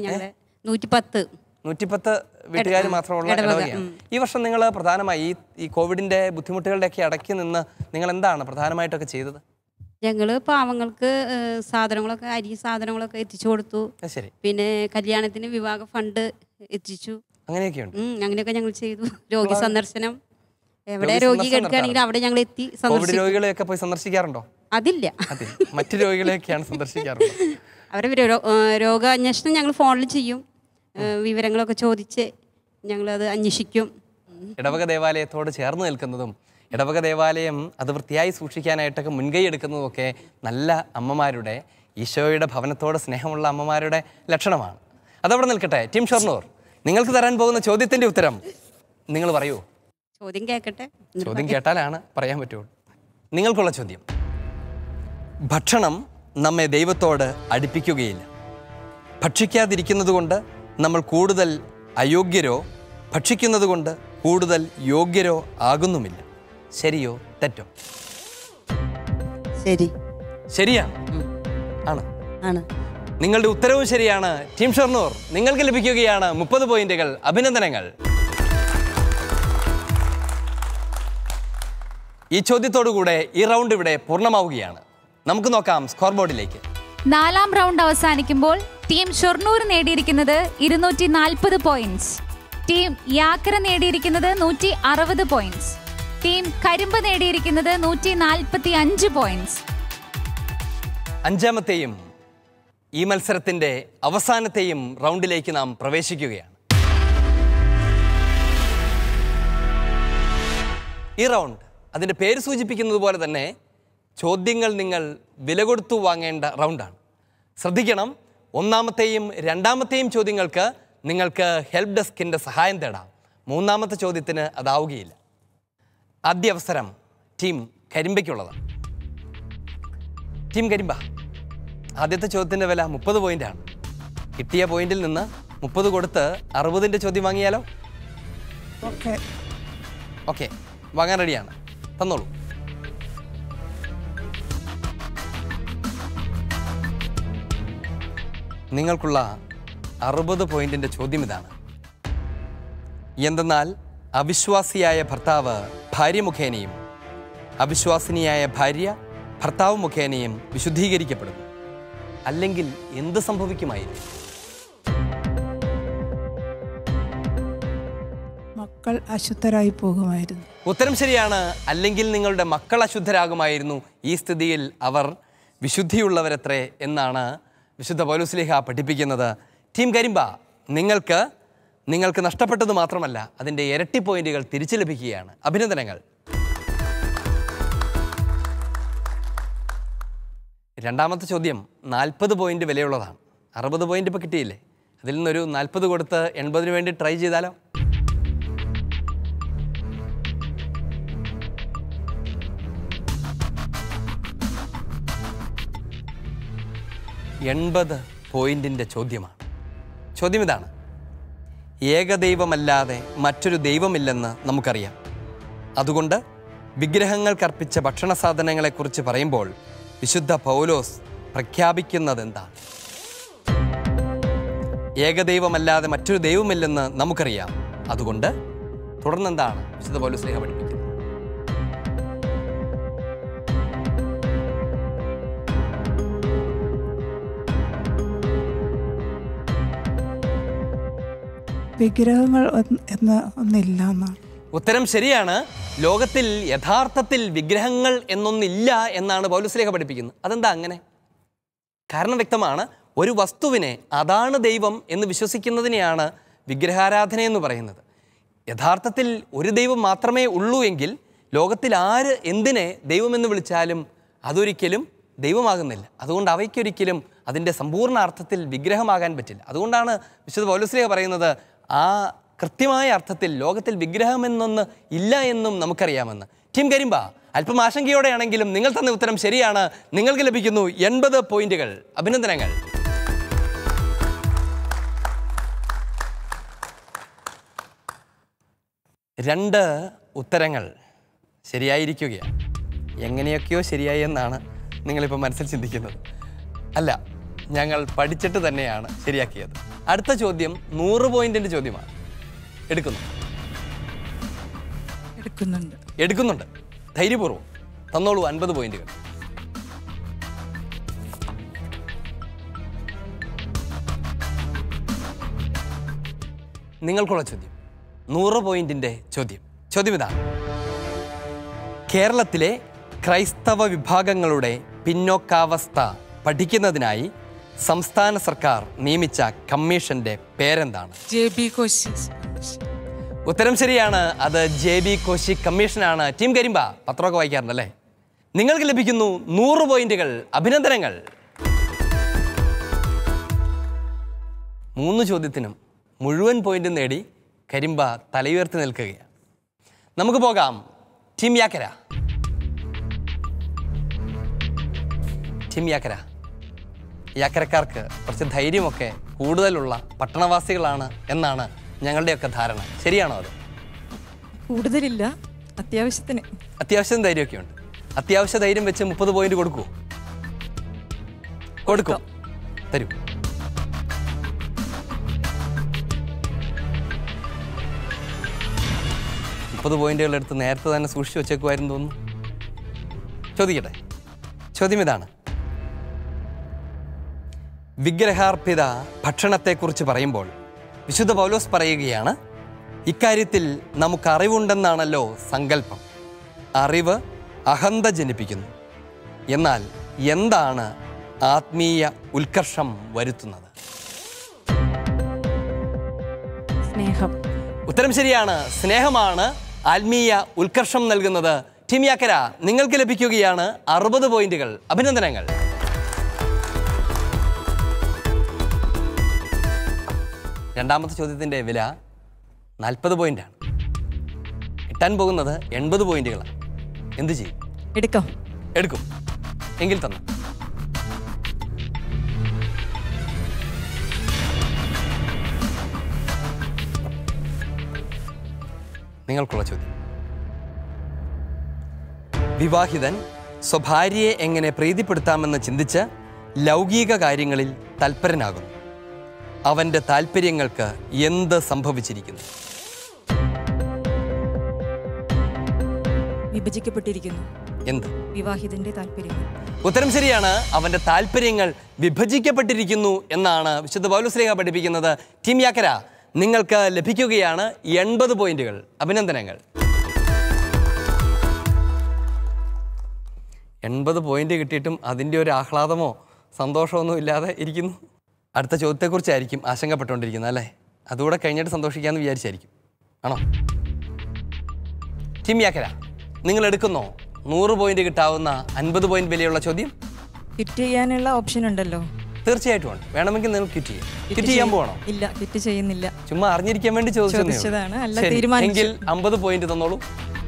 110 വീട്ടുകാർ മാത്രമുള്ള ഇടവകയാണ്. ഈ വർഷം നിങ്ങൾ പ്രധാനമായി ഈ കോവിഡിന്റെ ബുദ്ധിമുട്ടുകളുടെ ഒക്കെ ഇടയ്ക്ക് നിന്ന് നിങ്ങൾ എന്താണ് പ്രധാനമായിട്ടൊക്കെ ചെയ്തത്? ഞങ്ങൾ പാവങ്ങൾക്ക് സാധനങ്ങളൊക്കെ, അരി സാധനങ്ങളൊക്കെ എത്തിച്ചു കൊടുത്തു. ശരി. പിന്നെ കല്യാണത്തിന് വിവാഹ ഫണ്ട് എത്തിച്ചു. അങ്ങനെയൊക്കെയുണ്ട്. അങ്ങനെയൊക്കെ ഞങ്ങൾ ചെയ്തു. രോഗി സന്ദർശനം, എവിടെ രോഗി കിടക്കുകയാണെങ്കിൽ അവിടെ ഞങ്ങൾ എത്തി കോവിഡ് രോഗികളെയൊക്കെ പോയി സന്ദർശിക്കാറുണ്ടോ? അതില്ല, മറ്റു രോഗികളെയൊക്കെയാണ് സന്ദർശിക്കാറുള്ളത്. അവരെ രോഗാന്വേഷണം ഞങ്ങൾ ഫോണിൽ ചെയ്യും. വിവരങ്ങളൊക്കെ ചോദിച്ച് ഞങ്ങളത് അന്വേഷിക്കും. ഇടവക ദേവാലയത്തോട് ചേർന്ന് നിൽക്കുന്നതും ഇടവക ദേവാലയം അത് വൃത്തിയായി സൂക്ഷിക്കാനായിട്ടൊക്കെ മുൻകൈ എടുക്കുന്നതുമൊക്കെ നല്ല അമ്മമാരുടെ, ഈശോയുടെ ഭവനത്തോട് സ്നേഹമുള്ള അമ്മമാരുടെ ലക്ഷണമാണ്. അതവിടെ നിൽക്കട്ടെ. ടീം ഷൊർണൂർ, നിങ്ങൾക്ക് തരാൻ പോകുന്ന ചോദ്യത്തിൻ്റെ ഉത്തരം നിങ്ങൾ പറയൂ. ചോദ്യം കേൾക്കട്ടെ. ചോദ്യം കേട്ടാലാണ് പറയാൻ പറ്റുള്ളൂ. നിങ്ങൾക്കുള്ള ചോദ്യം. ഭക്ഷണം നമ്മെ ദൈവത്തോട് അടുപ്പിക്കുകയില്ല. ഭക്ഷിക്കാതിരിക്കുന്നത് കൊണ്ട് നമ്മൾ കൂടുതൽ അയോഗ്യരോ ഭക്ഷിക്കുന്നത് കൊണ്ട് കൂടുതൽ യോഗ്യരോ ആകുന്നുമില്ല. ശരിയോ തെറ്റോ? ശരി. ശരിയാണ്. ആണ്. ആണ്. നിങ്ങളുടെ ഉത്തരവും ശരിയാണ്. ടീം ഷൊർണൂർ, നിങ്ങൾക്ക് ലഭിക്കുകയാണ് 30 പോയിന്റുകൾ. അഭിനന്ദനങ്ങൾ. ഈ ചോദ്യത്തോടുകൂടെ ഈ റൗണ്ട് ഇവിടെ പൂർണ്ണമാവുകയാണ്. നമുക്ക് നോക്കാം സ്കോർ ബോർഡിലേക്ക്. 4ാം റൗണ്ട് അവസാനിക്കുമ്പോൾ ടീം ഷൊർണൂർ നേടിയിരിക്കുന്നത് 240 പോയിന്റ്സ്. ടീം യാക്കര നേടിയിരിക്കുന്നത് 160 പോയിന്റ്സ്. ടീം കരിമ്പ് നേടിയിരിക്കുന്നത് 145 പോയിന്റ്സ്. 5ാമത്തെയും ഈ മത്സരത്തിന്റെ അവസാനത്തെയും റൗണ്ടിലേക്ക് നാം പ്രവേശിക്കുകയാണ്. ഈ റൗണ്ട് അതിൻ്റെ പേര് സൂചിപ്പിക്കുന്നത് പോലെ തന്നെ ചോദ്യങ്ങൾ നിങ്ങൾ വില കൊടുത്തു വാങ്ങേണ്ട റൗണ്ടാണ്. ശ്രദ്ധിക്കണം, 1ാമത്തെയും 2ാമത്തെയും ചോദ്യങ്ങൾക്ക് നിങ്ങൾക്ക് ഹെൽപ്പ് ഡെസ്കിൻ്റെ സഹായം തേടാം. 3ാമത്തെ ചോദ്യത്തിന് അതാവുകയില്ല. ആദ്യ അവസരം ടീം കരിമ്പയ്ക്കുള്ളതാണ്. ടീം കരിമ്പ, ആദ്യത്തെ ചോദ്യത്തിൻ്റെ വില 30 പോയിൻ്റാണ്. കിട്ടിയ പോയിന്റിൽ നിന്ന് 30 കൊടുത്ത് 60ൻ്റെ ചോദ്യം വാങ്ങിയാലോ? ഓക്കെ, വാങ്ങാൻ റെഡിയാണ്. തന്നോളൂ. നിങ്ങൾക്കുള്ള 60 പോയിന്റിൻ്റെ ചോദ്യം ഇതാണ്. എന്തെന്നാൽ അവിശ്വാസിയായ ഭർത്താവ് ഭാര്യ മുഖേനയും അവിശ്വാസിനിയായ ഭാര്യ ഭർത്താവ് മുഖേനയും വിശുദ്ധീകരിക്കപ്പെടുന്നു. അല്ലെങ്കിൽ എന്ത് സംഭവിക്കുമായിരുന്നു? മക്കൾ അശുദ്ധരായി പോകുമായിരുന്നു. ഉത്തരം ശരിയാണ്. അല്ലെങ്കിൽ നിങ്ങളുടെ മക്കൾ അശുദ്ധരാകുമായിരുന്നു. ഈ സ്ഥിതിയിൽ അവർ വിശുദ്ധിയുള്ളവരത്രേ എന്നാണ് വിശുദ്ധ പൗലോസ്ലീഹ പഠിപ്പിക്കുന്നത്. ടീം കരിമ്പ, നിങ്ങൾക്ക് നഷ്ടപ്പെട്ടത് മാത്രമല്ല, അതിൻ്റെ ഇരട്ടി പോയിന്റുകൾ തിരിച്ചു ലഭിക്കുകയാണ്. അഭിനന്ദനങ്ങൾ. 2ാമത്തെ ചോദ്യം 40 പോയിന്റ് വിലയുള്ളതാണ്. 60 പോയിന്റ് ഇപ്പോൾ കിട്ടിയില്ലേ? അതിൽ നിന്നൊരു 40 കൊടുത്ത് 80 വേണ്ടി ട്രൈ ചെയ്താലോ? $80 പോയിന്റിൻ്റെ ചോദ്യമാണ്. ചോദ്യം ഇതാണ്. ഏകദൈവമല്ലാതെ മറ്റൊരു ദൈവമില്ലെന്ന് നമുക്കറിയാം. അതുകൊണ്ട് വിഗ്രഹങ്ങൾക്കർപ്പിച്ച ഭക്ഷണ സാധനങ്ങളെക്കുറിച്ച് പറയുമ്പോൾ വിശുദ്ധ പൗലോസ് പ്രഖ്യാപിക്കുന്നത് എന്താണ്? ഏകദൈവമല്ലാതെ മറ്റൊരു ദൈവമില്ലെന്ന് നമുക്കറിയാം. അതുകൊണ്ട് തുടർന്നെന്താണ് വിശുദ്ധ പൗലോസ് സ്ലീഹ പഠിപ്പിക്കുന്നത്? വിഗ്രഹങ്ങൾ ഒന്നില്ല എന്നാണ്. ഉത്തരം ശരിയാണ്. ലോകത്തിൽ യഥാർത്ഥത്തിൽ വിഗ്രഹങ്ങൾ എന്നൊന്നില്ല എന്നാണ് പൗലോസ് സ്ലീഹ പഠിപ്പിക്കുന്നത്. അതെന്താ അങ്ങനെ? കാരണം വ്യക്തമാണ്. ഒരു വസ്തുവിനെ അതാണ് ദൈവം എന്ന് വിശ്വസിക്കുന്നതിനെയാണ് വിഗ്രഹാരാധന എന്ന് പറയുന്നത്. യഥാർത്ഥത്തിൽ ഒരു ദൈവം മാത്രമേ ഉള്ളൂ എങ്കിൽ ലോകത്തിൽ ആര് എന്തിനെ ദൈവമെന്ന് വിളിച്ചാലും അതൊരിക്കലും ദൈവമാകുന്നില്ല. അതുകൊണ്ട് അവയ്ക്കൊരിക്കലും അതിൻ്റെ സമ്പൂർണ്ണ അർത്ഥത്തിൽ വിഗ്രഹമാകാൻ പറ്റില്ല. അതുകൊണ്ടാണ് വിശുദ്ധ പൗലോസ് സ്ലീഹ പറയുന്നത് ആ കൃത്യമായ അർത്ഥത്തിൽ ലോകത്തിൽ വിഗ്രഹമെന്നൊന്ന് ഇല്ല എന്നും നമുക്കറിയാമെന്ന്. ടീം കരിമ്പ, അല്പം ആശങ്കയോടെയാണെങ്കിലും നിങ്ങൾ തന്ന ഉത്തരം ശരിയാണ്. നിങ്ങൾക്ക് ലഭിക്കുന്നു 80 പോയിന്റുകൾ. അഭിനന്ദനങ്ങൾ. രണ്ട് ഉത്തരങ്ങൾ ശരിയായിരിക്കുകയാണ്. എങ്ങനെയൊക്കെയോ ശരിയായി എന്നാണ് നിങ്ങളിപ്പോൾ മനസ്സിൽ ചിന്തിക്കുന്നത്. അല്ല, ഞങ്ങൾ പഠിച്ചിട്ട് തന്നെയാണ് ശരിയാക്കിയത്. അടുത്ത ചോദ്യം 100 പോയിന്റിൻ്റെ ചോദ്യമാണ്. എടുക്കുന്നുണ്ട്. ധൈര്യപൂർവ്വം തന്നോളൂ 50 പോയിന്റുകൾ. നിങ്ങൾക്കുള്ള ചോദ്യം 100 പോയിന്റിൻ്റെ ചോദ്യം ഇതാണ്. കേരളത്തിലെ ക്രൈസ്തവ വിഭാഗങ്ങളുടെ പിന്നോക്കാവസ്ഥ പഠിക്കുന്നതിനായി സംസ്ഥാന സർക്കാർ നിയമിച്ച കമ്മീഷന്റെ പേരെന്താണ്? JB കോശി. ഉത്തരം ശരിയാണ്. അത് JB കോശി കമ്മീഷനാണ്. ടീം കരിമ്പ, പത്രമൊക്കെ വായിക്കാറുണ്ടല്ലേ? നിങ്ങൾക്ക് ലഭിക്കുന്നു 100 പോയിന്റുകൾ. അഭിനന്ദനങ്ങൾ. 3 ചോദ്യത്തിനും മുഴുവൻ പോയിന്റും നേടി കരിമ്പ തലയുയർത്തി നിൽക്കുകയാണ്. നമുക്ക് പോകാം ടീം യാക്കര. ടീം യാക്കര, യാക്കരക്കാർക്ക് കുറച്ച് ധൈര്യമൊക്കെ കൂടുതലുള്ള പട്ടണവാസികളാണ് എന്നാണ് ഞങ്ങളുടെയൊക്കെ ധാരണ. ശരിയാണോ അത്? കൂടുതലില്ല, അത്യാവശ്യത്തിന്. അത്യാവശ്യം ധൈര്യമൊക്കെ ഉണ്ട്. അത്യാവശ്യ ധൈര്യം വെച്ച് 30 പോയിന്റ് കൊടുക്കുമോ? കൊടുക്കും. തരൂ. പോയിന്റുകളെടുത്ത് നേരത്തെ തന്നെ സൂക്ഷിച്ചു വെച്ചേക്കുമായിരുന്നു തോന്നുന്നു. ചോദിക്കട്ടെ. ചോദ്യം ഇതാണ്. വിഗ്രഹാർപ്പിത ഭക്ഷണത്തെക്കുറിച്ച് പറയുമ്പോൾ വിശുദ്ധ പൗലോസ് പറയുകയാണ്, ഇക്കാര്യത്തിൽ നമുക്ക് അറിവുണ്ടെന്നാണല്ലോ സങ്കല്പം. അറിവ് അഹന്ത ജനിപ്പിക്കുന്നു. എന്നാൽ എന്താണ് ആത്മീയ ഉത്കർഷം വരുത്തുന്നത്? സ്നേഹം. ഉത്തരം ശരിയാണ്. സ്നേഹമാണ് ആത്മീയ ഉത്കർഷം നൽകുന്നത്. ടീം യാക്കര, നിങ്ങൾക്ക് ലഭിക്കുകയാണ് 60 പോയിന്റുകൾ. അഭിനന്ദനങ്ങൾ. രണ്ടാമത്തെ ചോദ്യത്തിൻ്റെ വില 40 പോയിന്റാണ്. കിട്ടാൻ പോകുന്നത് 80 പോയിന്റുകളാണ്. എന്തു ചെയ്യും? എടുക്കും. എങ്കിൽ തന്നെ നിങ്ങൾക്കുള്ള ചോദ്യം. വിവാഹിതൻ സ്വഭാര്യയെ എങ്ങനെ പ്രീതിപ്പെടുത്താമെന്ന് ചിന്തിച്ച് ലൗകിക കാര്യങ്ങളിൽ തൽപരനാകുന്നു. അവൻ്റെ താല്പര്യങ്ങൾക്ക് എന്ത് സംഭവിച്ചിരിക്കുന്നു? വിഭജിക്കപ്പെട്ടിരിക്കുന്നു. എന്ത്? വിവാഹിതന്റെ താല്പര്യങ്ങൾ. ഉത്തരം ശരിയാണ്. അവൻ്റെ താല്പര്യങ്ങൾ വിഭജിക്കപ്പെട്ടിരിക്കുന്നു എന്നാണ് വിശുദ്ധ പൗലോസ് പഠിപ്പിക്കുന്നത്. ടീം യാക്കര, നിങ്ങൾക്ക് ലഭിക്കുകയാണ് 80 പോയിന്റുകൾ. അഭിനന്ദനങ്ങൾ. 80 പോയിന്റ് കിട്ടിയിട്ടും അതിൻ്റെ ഒരു ആഹ്ലാദമോ സന്തോഷമൊന്നും ഇല്ലാതെ ഇരിക്കുന്നു. അടുത്ത ചോദ്യത്തെക്കുറിച്ചായിരിക്കും ആശങ്കപ്പെട്ടുകൊണ്ടിരിക്കുന്നത് അല്ലേ? അതുകൂടെ കഴിഞ്ഞിട്ട് സന്തോഷിക്കാമെന്ന് വിചാരിച്ചായിരിക്കും. ആണോ? ടീം യാക്കര, നിങ്ങൾ എടുക്കുന്നോ 100 പോയിന്റ് കിട്ടാവുന്ന 50 പോയിന്റ് വിലയുള്ള ചോദ്യം? ക്വിറ്റ് ചെയ്യാനുള്ള ഓപ്ഷൻ ഉണ്ടല്ലോ? തീർച്ചയായിട്ടും ഉണ്ട്. വേണമെങ്കിൽ നിങ്ങൾ ക്വിറ്റ് ചെയ്യാം. ക്വിറ്റ് ചെയ്യാൻ പോകണോ? ഇല്ല, ക്വിറ്റ് ചെയ്യുന്നില്ല. ചുമ്മാ അറിഞ്ഞിരിക്കാൻ വേണ്ടി ചോദിച്ചതാണ്. എങ്കിൽ 50 പോയിന്റ് തന്നോളൂ.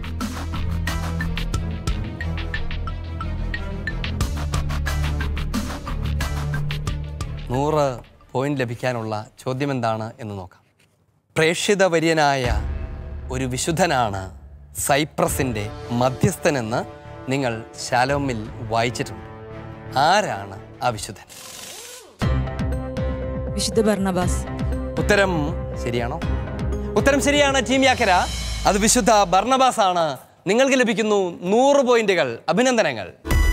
നൂറ് പോയിന്റ് ലഭിക്കാനുള്ള ചോദ്യം എന്താണ് എന്ന് നോക്കാം. പ്രേക്ഷിത വര്യനായ ഒരു വിശുദ്ധനാണ് സൈപ്രസിൻ്റെ മധ്യസ്ഥനെന്ന് നിങ്ങൾ ശാലോമിൽ വായിച്ചിട്ടുണ്ട്. ആരാണ് ആ വിശുദ്ധൻ? വിശുദ്ധ ബർണബാസ്. ഉത്തരം ശരിയാണോ? ഉത്തരം ശരിയാണ് ടീം യാക്കര. അത് വിശുദ്ധ ബർണബാസ് ആണ്. നിങ്ങൾക്ക് ലഭിക്കുന്നു 100 പോയിന്റുകൾ. അഭിനന്ദനങ്ങൾ.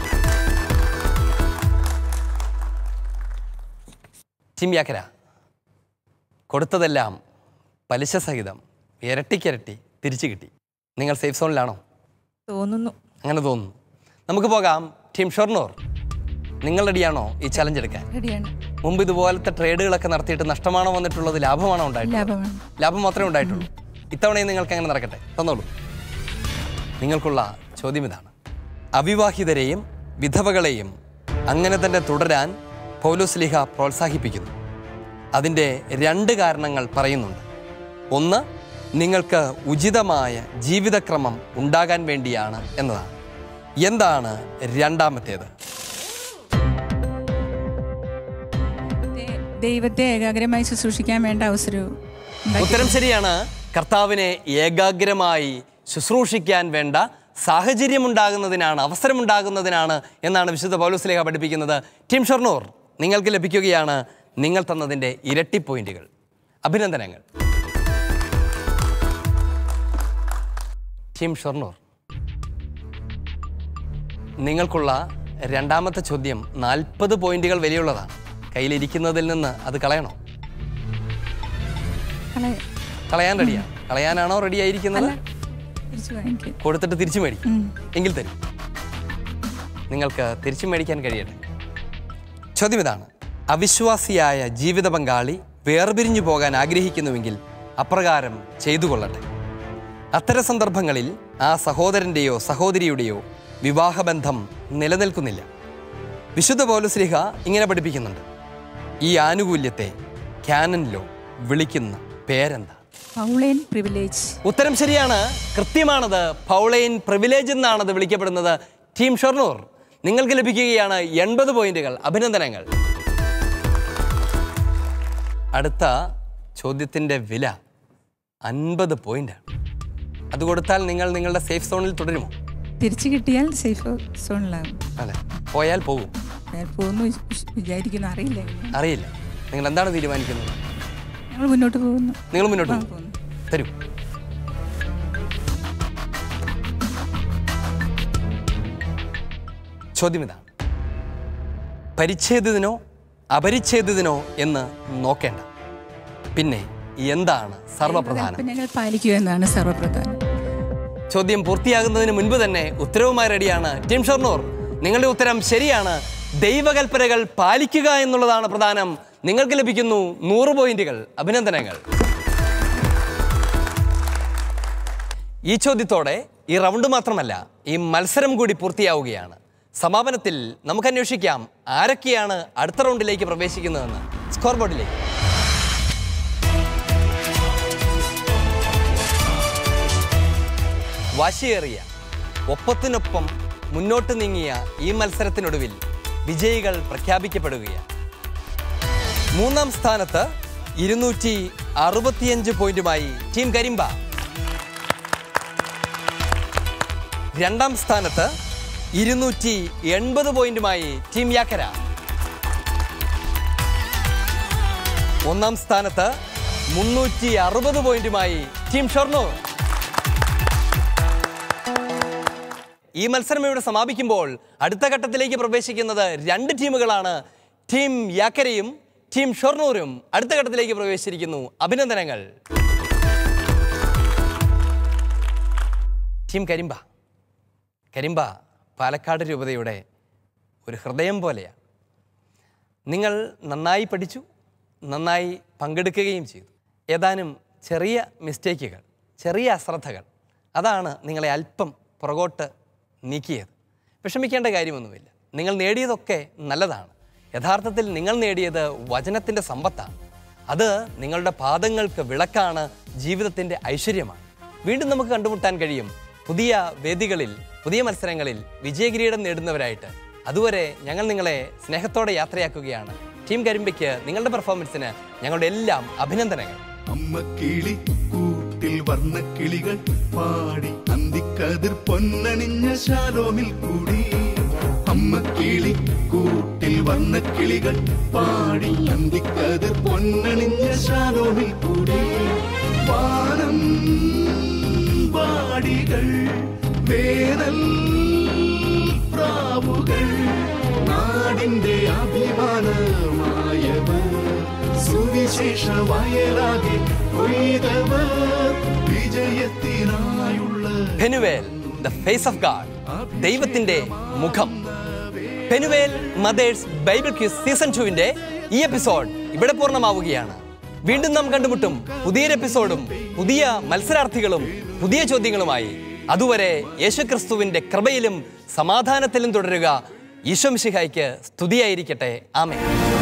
ടീം യാക്കര, കൊടുത്തതെല്ലാം പലിശ സഹിതം ഇരട്ടിക്കിരട്ടി തിരിച്ചു കിട്ടി. നിങ്ങൾ സേഫ് സോണിലാണോ? തോന്നുന്നു. അങ്ങനെ തോന്നുന്നു. നമുക്ക് പോകാം. ടീം ഷൊർണൂർ, നിങ്ങൾ റെഡിയാണോ ഈ ചലഞ്ച് എടുക്കാൻ? റെഡിയാണ്. മുമ്പ് ഇതുപോലത്തെ ട്രേഡുകളൊക്കെ നടത്തിയിട്ട് നഷ്ടമാണോ വന്നിട്ടുള്ളത്, ലാഭമാണോ ഉണ്ടായിട്ടുള്ളത്? ലാഭം മാത്രമേ ഉണ്ടായിട്ടുള്ളൂ. ഇത്തവണയും നിങ്ങൾക്ക് അങ്ങനെ നടക്കട്ടെ. തന്നോളൂ. നിങ്ങൾക്കുള്ള ചോദ്യം ഇതാണ്. അവിവാഹിതരെയും വിധവകളെയും അങ്ങനെ തന്നെ തുടരാൻ പൗലോസ് പ്രോത്സാഹിപ്പിക്കുന്നു. അതിൻ്റെ 2 കാരണങ്ങൾ പറയുന്നുണ്ട്. ഒന്ന്, നിങ്ങൾക്ക് ഉചിതമായ ജീവിതക്രമം ഉണ്ടാകാൻ വേണ്ടിയാണ് എന്നതാണ്. എന്താണ് രണ്ടാമത്തേത്? ദൈവത്തെ ഏകാഗ്രമായി ശുശ്രൂഷിക്കാൻ വേണ്ട അവസരവും. ഉത്തരം ശരിയാണ്. കർത്താവിനെ ഏകാഗ്രമായി ശുശ്രൂഷിക്കാൻ വേണ്ട സാഹചര്യമുണ്ടാകുന്നതിനാണ്, അവസരമുണ്ടാകുന്നതിനാണ് എന്നാണ് വിശുദ്ധ പൗലോസ് ലേഖ പഠിപ്പിക്കുന്നത്. ടീം ഷൊർണൂർ, നിങ്ങൾക്ക് ലഭിക്കുകയാണ് നിങ്ങൾ തന്നതിൻ്റെ ഇരട്ടി പോയിന്റുകൾ. അഭിനന്ദനങ്ങൾ. ടീം ഷൊർണൂർ, നിങ്ങൾക്കുള്ള രണ്ടാമത്തെ ചോദ്യം 40 പോയിന്റുകൾ വിലയുള്ളതാണ്. കയ്യിലിരിക്കുന്നതിൽ നിന്ന് അത് കളയണോ? കളയാൻ റെഡിയാണ്? കളയാനാണോ റെഡി ആയിരിക്കുന്നത്? കൊടുത്തിട്ട് തിരിച്ചു മേടിക്കും. എങ്കിൽ തരും. നിങ്ങൾക്ക് തിരിച്ചു മേടിക്കാൻ കഴിയട്ടെ. ചോദ്യം ഇതാണ്. അവിശ്വാസിയായ ജീവിത പങ്കാളി വേർപിരിഞ്ഞു പോകാൻ ആഗ്രഹിക്കുന്നുവെങ്കിൽ അപ്രകാരം ചെയ്തു കൊള്ളട്ടെ. അത്തരം സന്ദർഭങ്ങളിൽ ആ സഹോദരൻ്റെയോ സഹോദരിയുടെയോ വിവാഹബന്ധം നിലനിൽക്കുന്നില്ല. വിശുദ്ധ പൗലോസ് ശ്ലീഹ ഇങ്ങനെ പഠിപ്പിക്കുന്നുണ്ട്. ഈ ആനുകൂല്യത്തെ കാനൻ ലോ വിളിക്കുന്ന പേരെന്താ? Pauline privilege. ഉത്തരം ശരിയാണ്. കൃത്യമാണത്. പൗളൈൻ പ്രിവിലേജ് എന്നാണത് വിളിക്കപ്പെടുന്നത്. ടീം ഷൊർണൂർ, നിങ്ങൾക്ക് ലഭിക്കുകയാണ് 80 പോയിന്റുകൾ. അഭിനന്ദനങ്ങൾ. അടുത്ത ചോദ്യത്തിൻ്റെ വില 50 പോയിന്റാണ്. അത് കൊടുത്താൽ നിങ്ങൾ നിങ്ങളുടെ സേഫ് സോണിൽ തുടരുമോ? തിരിച്ചു കിട്ടിയാൽ സേഫ് സോണിലാകും. അതെ, പോയാൽ പോകും. പോകുന്നു വിചാരിക്കുന്നു, അറിയില്ല. നിങ്ങൾ എന്താണ് തീരുമാനിക്കുന്നത്? ഞങ്ങൾ മുന്നോട്ട് പോകുന്നു. നിങ്ങൾ മുന്നോട്ട് പോകുന്നു. തരൂ. ചോദ്യം ഇതാണ്. പരിച്ഛേദിതനോ അപരിച്ഛേദിതനോ എന്ന് നോക്കേണ്ട. പിന്നെ എന്താണ് സർവപ്രധാനം? പാലിക്കുക എന്നാണ് സർവപ്രധാനം. ചോദ്യം പൂർത്തിയാകുന്നതിന് മുൻപ് തന്നെ ഉത്തരവുമായി റെഡിയാണ് ടീം ഷൊർണൂർ. നിങ്ങളുടെ ഉത്തരം ശരിയാണ്. ദൈവകൽപ്പനകൾ പാലിക്കുക എന്നുള്ളതാണ് പ്രധാനം. നിങ്ങൾക്ക് ലഭിക്കുന്നു 100 പോയിന്റുകൾ. അഭിനന്ദനങ്ങൾ. ഈ ചോദ്യത്തോടെ ഈ റൗണ്ട് മാത്രമല്ല, ഈ മത്സരം കൂടി പൂർത്തിയാവുകയാണ്. സമാപനത്തിൽ നമുക്ക് അന്വേഷിക്കാം ആരൊക്കെയാണ് അടുത്ത റൗണ്ടിലേക്ക് പ്രവേശിക്കുന്നതെന്ന്. സ്കോർ ബോർഡിലേക്ക്. വാശിയേറിയ ഒപ്പത്തിനൊപ്പം മുന്നോട്ട് നീങ്ങിയ ഈ മത്സരത്തിനൊടുവിൽ വിജയികൾ പ്രഖ്യാപിക്കപ്പെടുകയാണ്. 3-ാം സ്ഥാനത്ത് 265 പോയിന്റുമായി ടീം കരിമ്പ. 2-ാം സ്ഥാനത്ത് 280 പോയിന്റുമായി ടീം യാക്കര. 1-ാം സ്ഥാനത്ത് 360 പോയിന്റുമായി ടീം ഷൊർണൂർ. ഈ മത്സരം ഇവിടെ സമാപിക്കുമ്പോൾ അടുത്ത ഘട്ടത്തിലേക്ക് പ്രവേശിക്കുന്നത് 2 ടീമുകളാണ്. ടീം യാക്കരയും ടീം ഷൊർണൂരും അടുത്ത ഘട്ടത്തിലേക്ക് പ്രവേശിച്ചിരിക്കുന്നു. അഭിനന്ദനങ്ങൾ. ടീം കരിമ്പ. കരിമ്പ പാലക്കാട് രൂപതയുടെ ഒരു ഹൃദയം പോലെയാണ്. നിങ്ങൾ നന്നായി പഠിച്ചു, നന്നായി പങ്കെടുക്കുകയും ചെയ്തു. ഏതാനും ചെറിയ മിസ്റ്റേക്കുകൾ, ചെറിയ അശ്രദ്ധകൾ, അതാണ് നിങ്ങളെ അല്പം പുറകോട്ട് നീക്കിയത്. വിഷമിക്കേണ്ട കാര്യമൊന്നുമില്ല. നിങ്ങൾ നേടിയതൊക്കെ നല്ലതാണ്. യഥാർത്ഥത്തിൽ നിങ്ങൾ നേടിയത് വചനത്തിൻ്റെ സമ്പത്താണ്. അത് നിങ്ങളുടെ പാദങ്ങൾക്ക് വിളക്കാണ്, ജീവിതത്തിൻ്റെ ഐശ്വര്യമാണ്. വീണ്ടും നമുക്ക് കണ്ടുമുട്ടാൻ കഴിയും പുതിയ വേദികളിൽ, പുതിയ മത്സരങ്ങളിൽ വിജയകിരീടം നേടുന്നവരായിട്ട്. അതുവരെ ഞങ്ങൾ നിങ്ങളെ സ്നേഹത്തോടെ യാത്രയാക്കുകയാണ്. ടീം കരിമ്പയ്ക്ക് നിങ്ങളുടെ പെർഫോമൻസിന് ഞങ്ങളുടെ എല്ലാം അഭിനന്ദനങ്ങൾ. അമ്മക്കിളി കൂട്ടിൽ വർണ്ണക്കിളികൾ പാടി അന്തിക്കതിർ പൊന്നണിഞ്ഞ ശാലോമിൽ കൂടി. അമ്മക്കിളി കൂട്ടിൽ വർണ്ണക്കിളികൾ പാടി അന്തിക്കതിർ പൊന്നണിഞ്ഞ ശാലോമിൽ കൂടി. വാനം വാടികൾ വേനൽ പ്രാവുകൾ നാടിന്റെ അഭിമാനമായവർ സുവിശേഷ വയലാകെ കൊയ്തവർ വിജയത്തിനായുള്ള Penuel, the face of God, ദൈവത്തിന്റെ മുഖം. Penuel mothers Bible quiz season 2-ന്റെ ഈ എപ്പിസോഡ് ഇവിടെ പൂർണ്ണമാവുകയാണ്. വീണ്ടും നാം കണ്ടുമുട്ടും പുതിയൊരു എപ്പിസോഡും പുതിയ മത്സരാർത്ഥികളും പുതിയ ചോദ്യങ്ങളുമായി. അതുവരെ യേശുക്രിസ്തുവിന്റെ കൃപയിലും സമാധാനത്തിലും തുടരുക. ഈശോ മിശിഹായ്ക്ക് സ്തുതിയായിരിക്കട്ടെ. ആമേൻ.